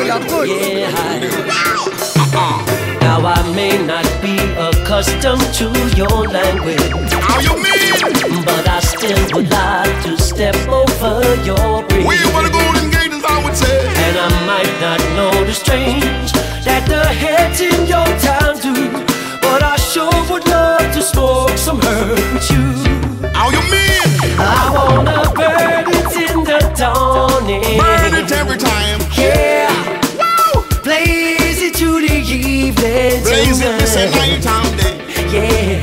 Now I may not be accustomed to your language. How you mean? But I still would like to step over your bridge. We were the Golden Gators, I would say. And I might not know the strange that the heads in your town do, but I sure would love to smoke some herb with you. How you mean? I wanna burn it in the dawning. Burn it every time. Yeah. Woo! Blaze it to the evening. Blaze it this night time day. Yeah.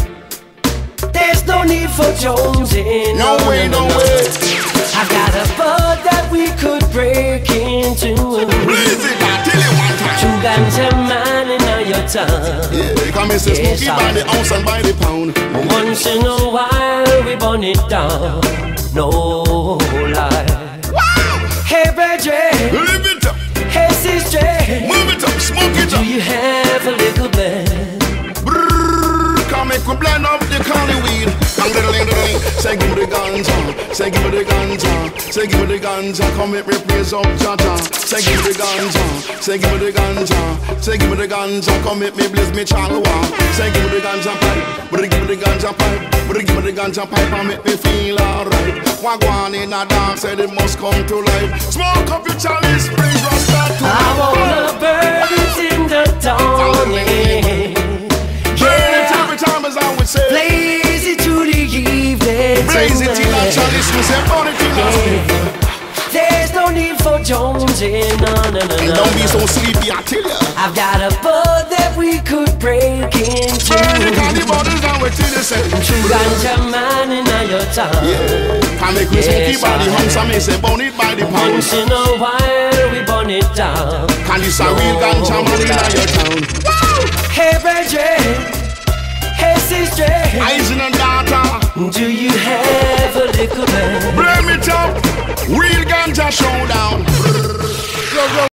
There's no need for jonesing. No way, no way. I got a bud that we could break into. Blaze it, I tell you one time. Two ganja man in your town. Yeah, come and say smoky by the ounce and by the pound. Once in a while we burn it down. No lie. Wow! Hey, brethren. Live it up. Hey, sister. Move it up, smoke it up. Do you have a little blend? Come make we blend up the county weed. Say give me the ganja, say give me the ganja, say give me the ganja. Come make me praise up Jaja. Say give me the ganja, say give me the ganja, say give me the ganja. Come make me bless me chalwa. Say give me the ganja pipe, but give me the ganja pipe, but give me the ganja pipe and make me feel alright. Wagwan in a dark said it must come to life. Smoke up your chalice, praise Rasta to I wanna burn it in the dawning. Burn it every time as I would say. Blaze it to the evening. Blaze it till I chalice, we say burn it till I sleep. There's no need for jonesing, no. And don't be so sleepy, I tell ya. I've got a bud that we could break into. Burn it on the borders and we till the same. True ganja man in your town. Yeah, can make we smoky by the hunks and me say burn it by the pound. Once in a while we burn it down. Can this a real ganja man in your town? Hey, brethren. Hey, sister. Eyes in a data. Do you have a little man? Blame it up. Real ganja showdown.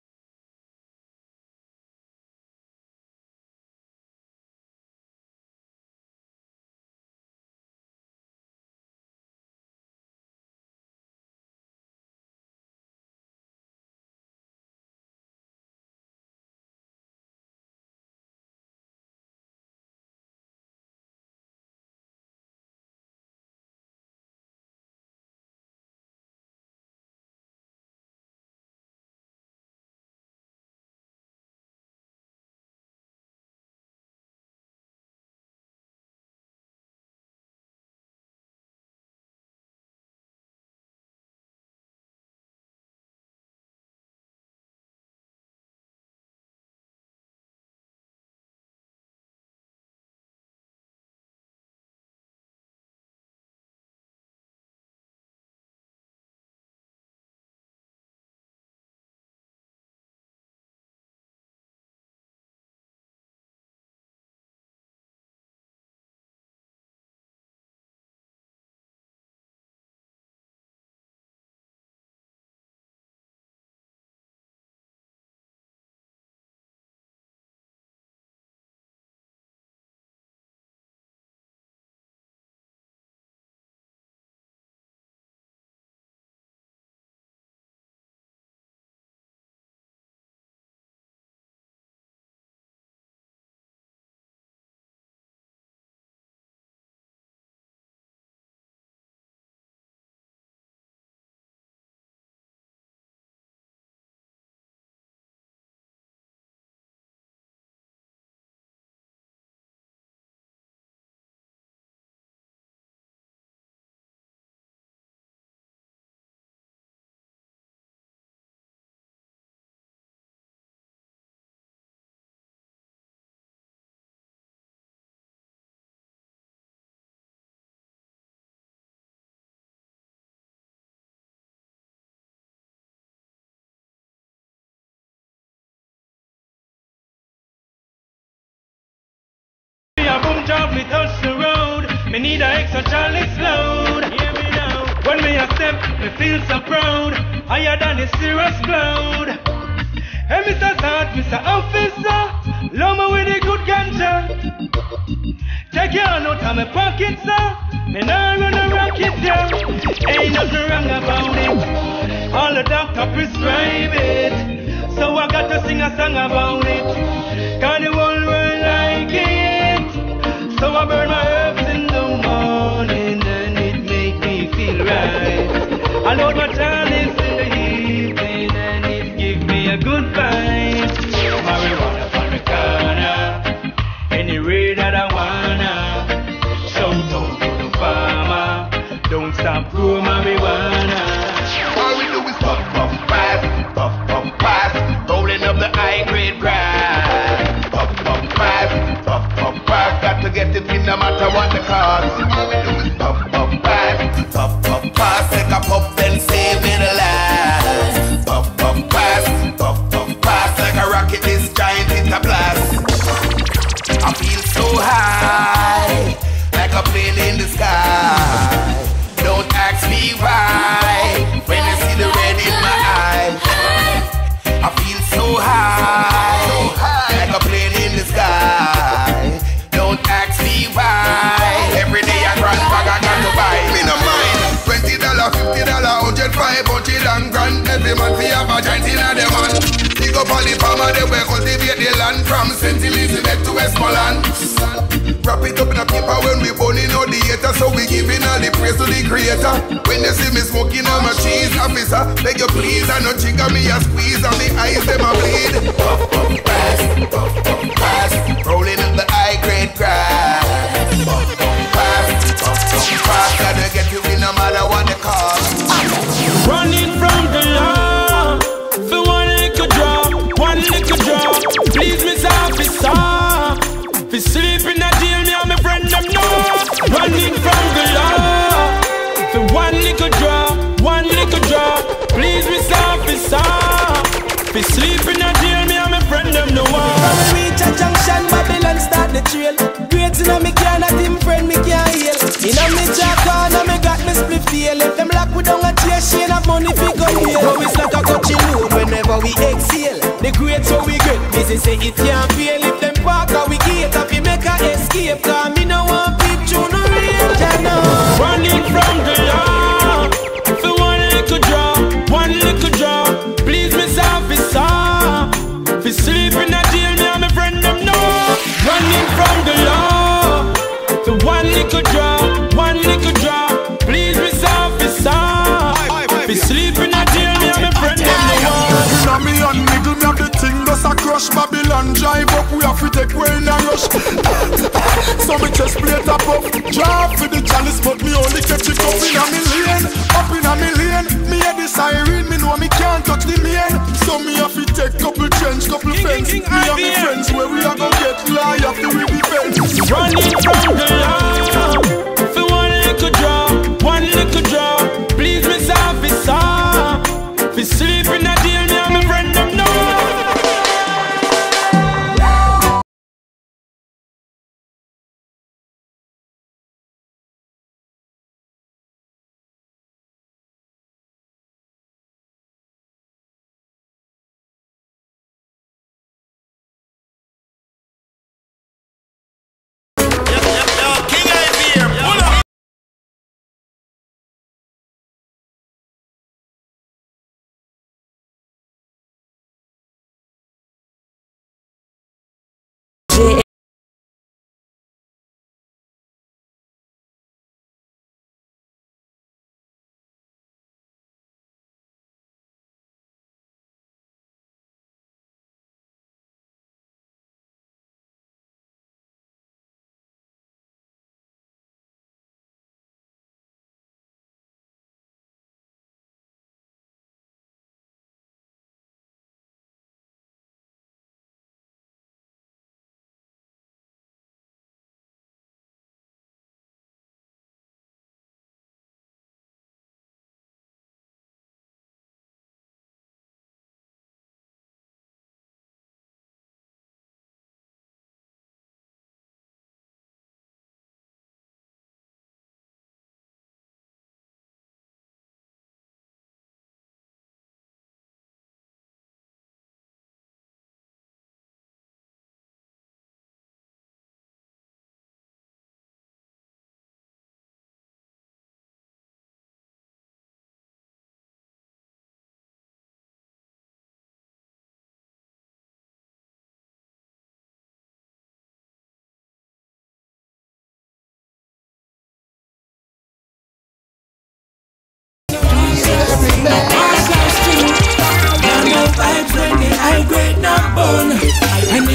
job, me touch the road. Me need an extra chalice load. Hear me now. When me a step, me feel so proud. Higher than the cirrus cloud. Hey, Mr. Sart, Mr. Officer, love me with the good ganja. Take your hand out of my pocket, sir. Me nah gonna rock it down. Ain't nothing wrong about it. All the doctor prescribe it. So I got to sing a song about it. Cause the whole world like it. So I burn my herbs in the morning and it make me feel right. I load my chalice in the evening and it give me a good vibe. Marijuana for the corner, any way that I wanna. Shout out to the farmer, don't stop grow marijuana. All we do is puff, puff, pass, puff, puff, pass, rolling up the high grade grass. Puff, puff, pass, puff, puff, pass, got to get it in no matter what the cost. All we do is puff, puff, pass, puff, puff, pass, take a puff, then save it alive. Puff, puff, pass, like a rocket, this giant is a blast. I feel so high, like a plane in the sky. Don't ask me why, when I see the red in my eyes. I feel so high, like a plane in the sky. Don't ask me why, every day I run back, I got to buy. Me no mind, $20, $50, 100, 500 and grand. Every man fi have a giant in a dem man. Pick up all the farmer, they will cultivate the land from St. Elizabeth to Westmoreland. Wrap it up in a paper when we burning out the hater. So we giving all the praise to the creator. When they see me smoking on my cheese, officer, beg you please, I no trigger me a squeeze on the eyes, them a bleed. Puff, puff, pass, rolling up the high grade grass. Puff, pass, gotta get you in no matter what the cost. Running from the law, for one little drop, please Miss Officer. If you sleep in a jail, me and my friend them know. Running from the law, for one little drop, please Miss Officer. If you sleep in a jail, me and my friend them know. When we reach a junction, Babylon start the trail. Greats inna me can, not him friend me can't heal. Inna me jack corner, me got me split feel. If them lock we down a chair, she ain't have money fi go here. But it's like a coaching load whenever we exhale. The greats so we great, busy say it can't fail. If them park or we gate, if we make a escape, cause me no want picture no real. Running from the law, for one little drop, please Miss Officer. If you sleep in a jail, me and my friend them know. Running from the law, for one little drop, please Miss Officer. If you sleep in a jail, me and my friend them know. Inna me and niggle, me have the thing just a crush. Babylon drive up, we have to take way in a rush. So me just plate a puff, drop for the chalice, but me only catch it up in a million. Up in a million, me hear the siren, me know me can't touch the main. So me have to take couple trench, couple fence. Me and me friends where we are gonna get fly after we defend. Running from the law, for one little drop, please Miss Officer. If you sleep in a jail, me and my friend them know.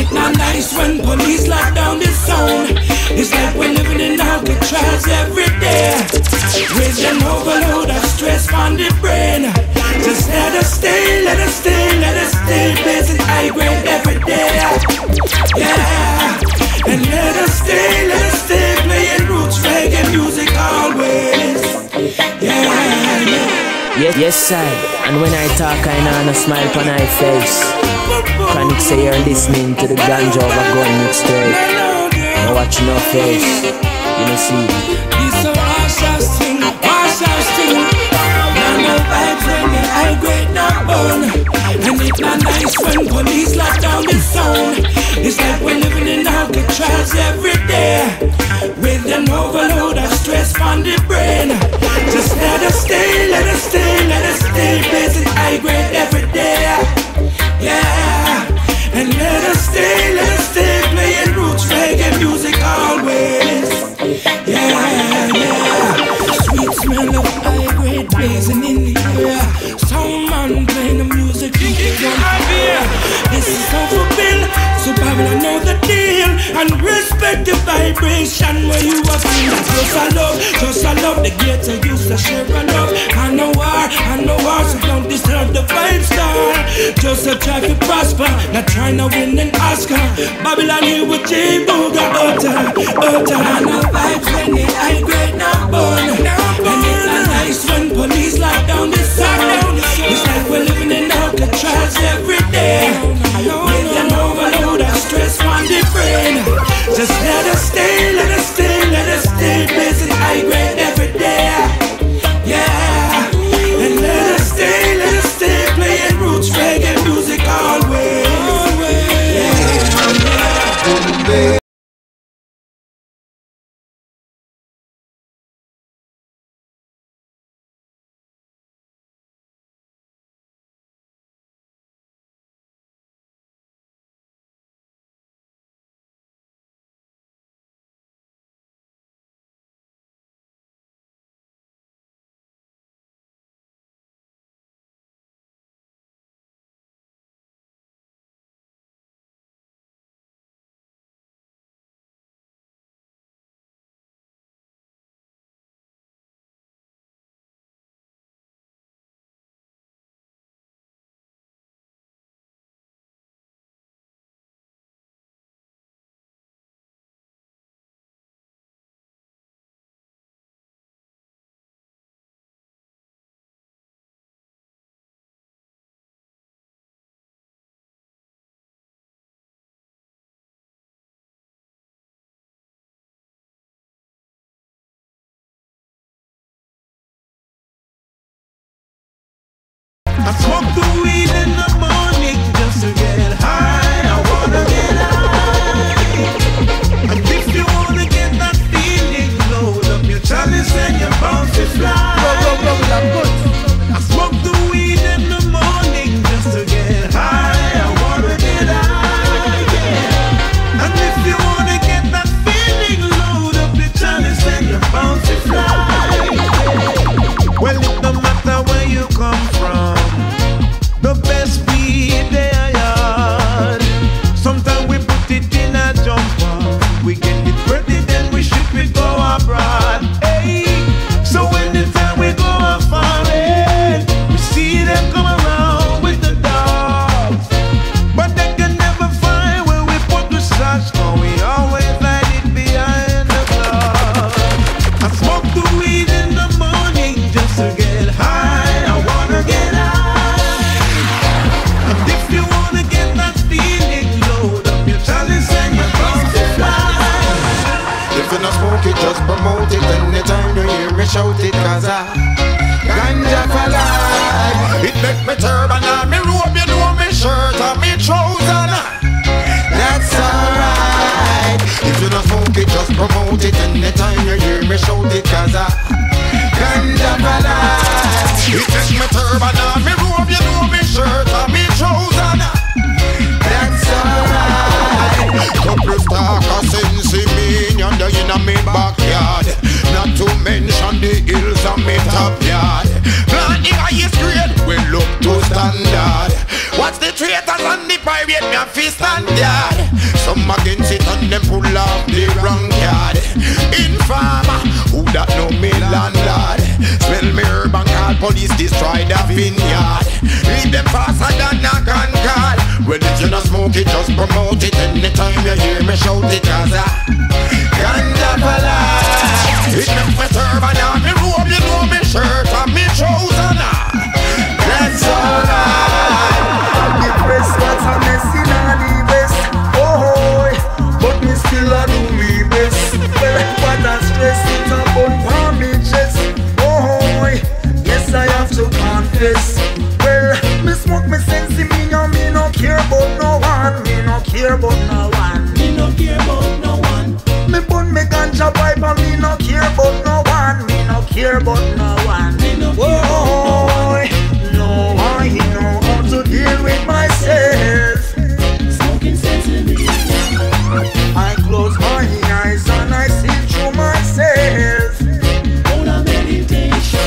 it not nice when police lock down this zone. It's like we're living in Alcatraz every day, with an overload of stress on the brain. Just let us stay, let us stay, let us stay, blazing high grade every day. Yeah, and let us stay playing roots reggae music always. Yeah. Yes, sir. And when I talk, I know a smile on my face. CHRONIXX say you're listening to the Ganja over gun mixtape. Now watch no face. You know see. This a wash-house thing. Now no vibes when the high grade not burn. And it's not nice when police lock down the zone. It's like we're living in Alcatraz every day, with an overload of stress on the brain. Just let us stay, let us stay, let us stay, blazing high grade every day. Yeah, and let us stay playing roots reggae music always. Yeah. Sweet smell of high grade blazing in the air. Sound man playing the music, this is over bill, so Babylon know the deal and respect the vibration where you are feeling. Just a love the gator used to share a love. I know war, so don't disturb the vibe star. Just a try to prosper, not trying to win an Oscar. Babylon here with J Booga utter. I know vibes when the high grade not born, and it's not nice when police lock down the sound. It's like we're living in Alcatraz every day, with an overload of stress on the brain. Just let us stay, let us stay, let us stay, blazing high grade every day. Yeah, and let us stay playing roots reggae music always. Yeah. I smoke the weed in the morning just to get high. I wanna get high. And if you wanna get that feeling, load up your chalice and your bound to fly. I smoke the weed in the morning just to get high. I wanna get high, yeah. And if you wanna get that feeling, load up your chalice and your bound to fly, yeah. Well, it don't matter where you come from, the best weed they are. Sometimes we put it in a jumper, we get it ready, then we ship it go abroad. Hey, so anytime we go a foreign, we see them come around with the dogs, but they can never find where we put the shots. Oh, we always hide it behind the club. I smoke the weed in the morning just to get high. I wanna get high. And if you wanna get that feeling, load up your chalice and your bound to fly. If you not smoke it, just promote it. Anytime you hear me shout it, cause I ganja for life. It make me turban on me robe, you know me shirt and me trouser. That's alright. If you not smoke it, just promote it. Anytime you hear me shout it, cause I ganja for life. It make me turban on me robe, you know me shirt and me trouser. That's alright. Couple stalkers sense me yonder in a me backyard, not to mention the hills on me top yard. Plant the highest grade, we look to standard. What's the traitors and the pirate, me a fist and yard. some against it and them pull off the wrong card. Informer, who that know me landlord? Smell me herb and call police, destroy the vineyard. Leave them faster than a gun call. When if you not smoke it, just promote it. Anytime you hear me shout it, cause Ganja for life. It make me turban on me robe, you know me shirt and me trousers. That's alright. The press was a mess in the west. Oh, but me still a do me best. Well, what a stress it a bun for me chest. Oh, yes I have to confess. Well, me smoke me sense in me and me no care about no one. Me no care about no one. Me no care about no one. Me bun me ganja pipe and me no care about no one. Me no care about no one. Me no care about no one. No, I know how to deal with myself. Smoking sense in me. I close my eyes and I see through myself. On a meditation.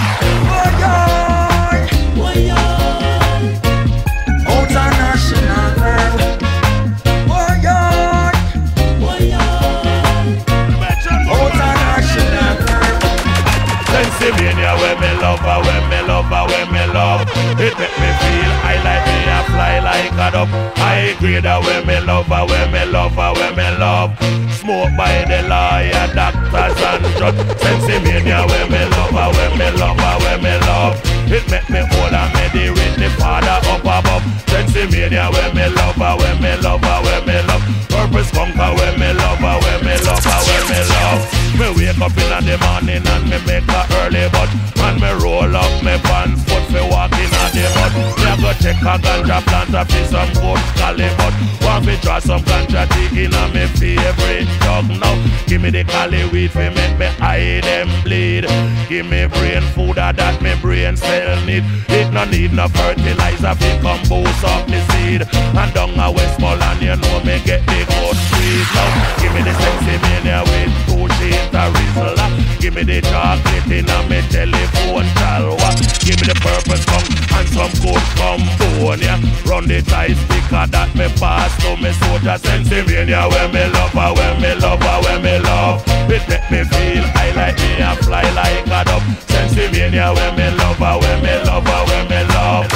When me love her, when me love her, when me love. It make me feel I like me a fly like a dove. I agree that when me love her, when me love her, when me love. Smoke by the lawyer, doctors and judge. Sensimania when me love her, when me love her, when me love. It make me hold and medi with the Father up above. Sensimania when me love her, when me love her, when me love. Purpose conquer when me love her, when me love her, when me love. Me wake up in the morning and me make a early but and me roll up me pants foot me walk in the mud. Me go check a ganja plant a fi some good cali but want me draw some ganja tea in a me favorite dog now. Give me the cali weed fi make me eye them bleed. Give me brain food that me brain cell need. It no need no fertilizer fi come boost up me seed. And down a Westmoreland you know me get the good sweet now. Give me the sexy mania with 2 sheets a Rizla. Give me the chocolate in a me telephone chalwa. Give me the purpose come and some good combonia. Run the ties sticker that me pass to me soldier. Sensimania when me love her, when me love her, when me love. It make me feel I like me and fly like a dove. Sensimania when me love her, when me love her, when me love.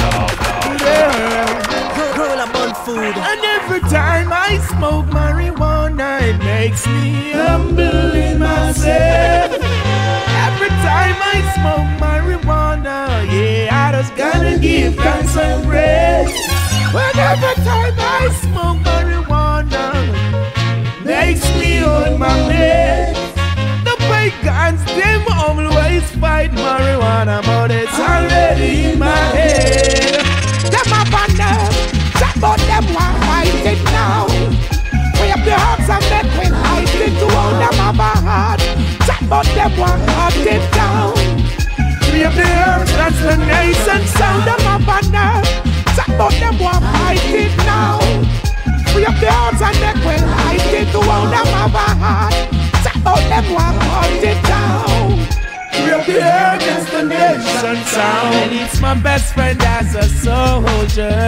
Girl, I'm on food. And every time I smoke marijuana, it makes me humble in myself. Every time I smoke marijuana, yeah, I just gotta give thanks and praise. But every time I smoke marijuana, makes me hold my head. The pagans, them always fight marijuana, but it's already in my head. Them up on them, but them want fight it now. We have the hearts and make we fight it to all them have a heart. But them want cut it down. We have the herbs, that's the nation sound. Them up on them, but them want fight it now. We have the hearts and make we fight it to all them have a heart. But them want cut it down. We have the herbs, that's the nation sound. And it's my best friend as a soldier.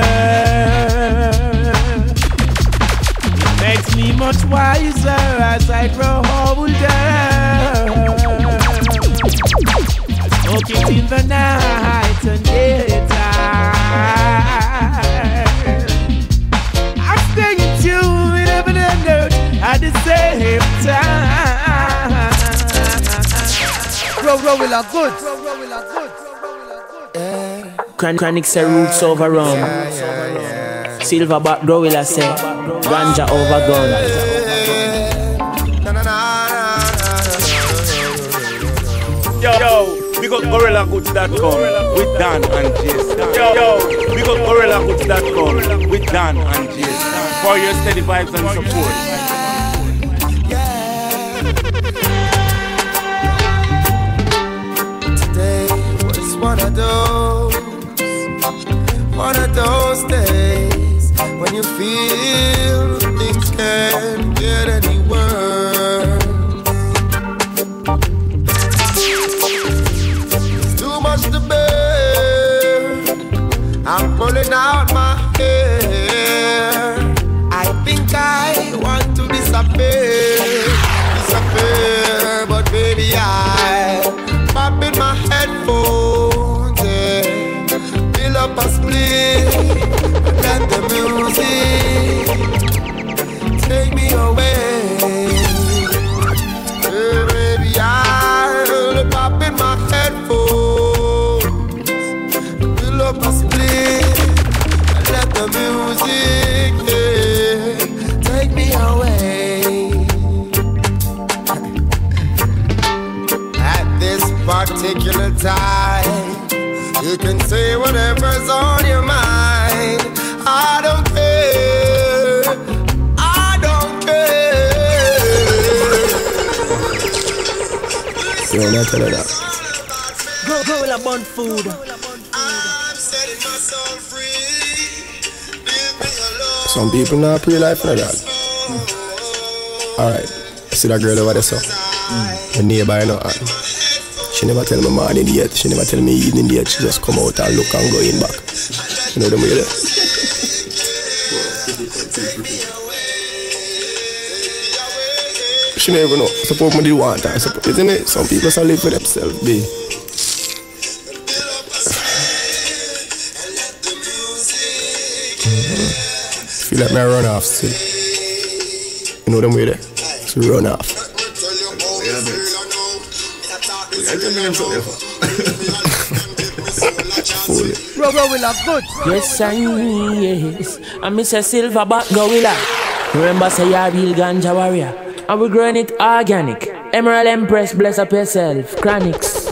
Makes me much wiser as I grow older. Smoke it in the night and daytime. I stay in tune with heaven and earth at the same time. Grow will are good. CHRONIXX say roots over rum. Silverback Gorilla say Ganja over gun. Yo, we got GorillaGoods.com with Dan and Jace. Yo, we got GorillaGoods.com with Dan and Jace for your steady vibes and support. Today was one of those days when you feel things can't get any worse. It's too much to bear. I'm pulling out my hair. I think I know, I tell you that. Go with a bun food. Some people not pre-life for that. Alright, see that girl over there, so. My neighbor, you know, she never tell me morning yet, she never tell me evening yet, she just come out and look and go in back. You know the way there? She never know. Suppose me do want her. Isn't it? Some people still live for themselves, be. Feel like me I run off still. You know them way there? So run off. Go will have good. Yes, yes. I miss a silverback gorilla. Remember, say you're a real ganja warrior. And we're growing it organic. Emerald Empress, bless up yourself. CHRONIXX.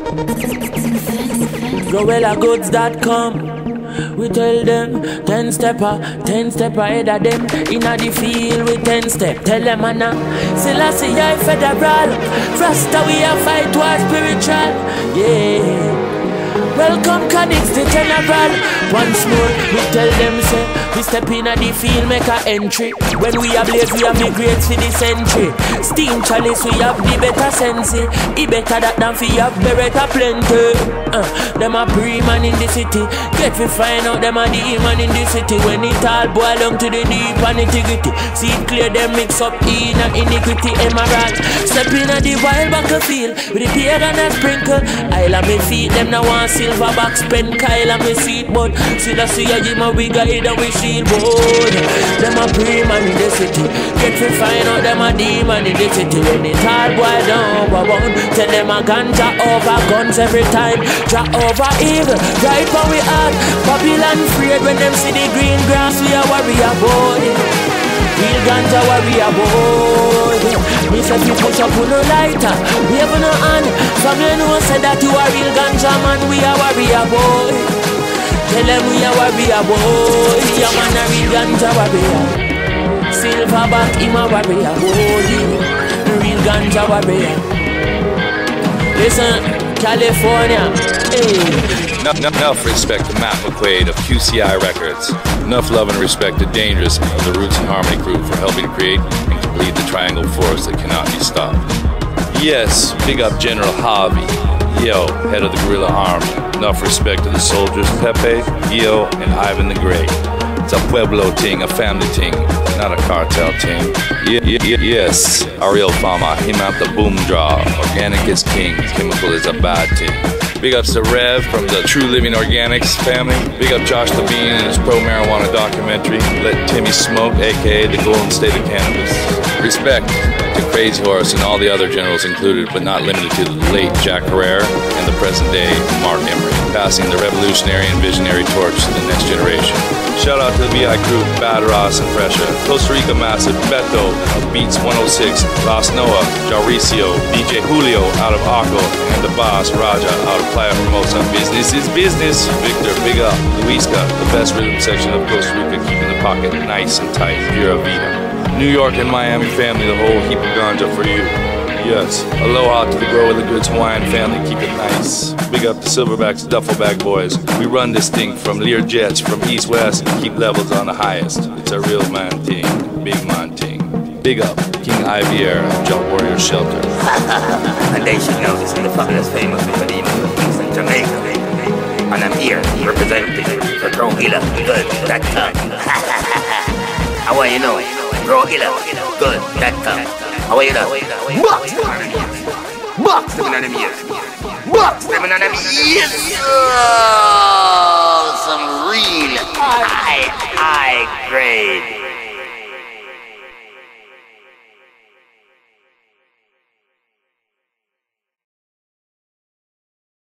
GorillaGoods.com. We tell them 10 step ahead of them. Inna the field with 10 step. Tell them Anna, Selassie I federal. Rasta we a fight war spiritual. Yeah. Welcome CHRONIXX the general. Once more we tell them say we step in the field make a entry. When we are blaze we are migrate for the century. Steam chalice we have the better sense. It better that than we have beretta plenty. Them a pre-man in the city. Get we find out them a demon in the city. When it all boil down to the deep and integrity. See it clear them mix up in a iniquity emerald. Step in the wild battlefield with the pagan and sprinkle. I'll have me feet them now want silverback spend Kyle and me seat but see the see a give my we guide and we shield board. Them a pre-man in the city. Get we find out them a demon in the city. When it all boil down tell them a ganja over guns every time. Drop over evil, right for we heart. Babylon afraid when them see the green grass. We a warrior boy. Real ganja warrior boy. Me say you push up on no lighter. We have no hand. From you know say that you a real ganja man. We a warrior boy. Tell them we a warrior boy. Yeah man a real ganja warrior. Silverback him a warrior boy. Real ganja warrior. Listen, California, hey. Enough respect to Matt McQuaid of QCI Records. Enough love and respect to Dangerous of the Roots and Harmony crew for helping create and complete the Triangle Force that cannot be stopped. Yes, big up General Javi, Yo, head of the Guerrilla Army. Enough respect to the soldiers Pepe, Yo, and Ivan the Great. It's a Pueblo ting, a family ting, not a cartel ting. Yes, Ariel Fama, him out the boom draw. Organic is king, chemical is a bad ting. Big ups to Rev from the True Living Organics family. Big up Josh Levine and his pro-marijuana documentary, Let Timmy Smoke, aka the Golden State of Cannabis. Respect to Crazy Horse and all the other generals included, but not limited to the late Jack Herrera and the present day Mark Emery, passing the revolutionary and visionary torch to the next generation. Shout out to the VI crew, Bad Ross and Fresha, Costa Rica Massive, Beto of Beats 106, Las Noah, Jauricio, DJ Julio out of Aco, and the boss, Raja, out of Playa Hermosa. Business is business. Victor, big up. Luisca, the best rhythm section of Costa Rica, keeping the pocket nice and tight. Pura Vida. New York and Miami family, the whole heap of ganja for you. Yes. Aloha to the Grow with the Goods Hawaiian family, keep it nice. Big up the Silverbacks, Duffel Bag Boys. We run this thing from Lear Jets, from East West, keep levels on the highest. It's a real man thing, big man thing. Big up King Ivier of Jump Warrior Shelter. And they should know this is the fabulous famous Medina in Jamaica. And I'm here representing the GrowGilla.com. How are you know? GrowGilla.com. How are you know? Box 7 on them years. Box 7 on them years. Oh, some real high grade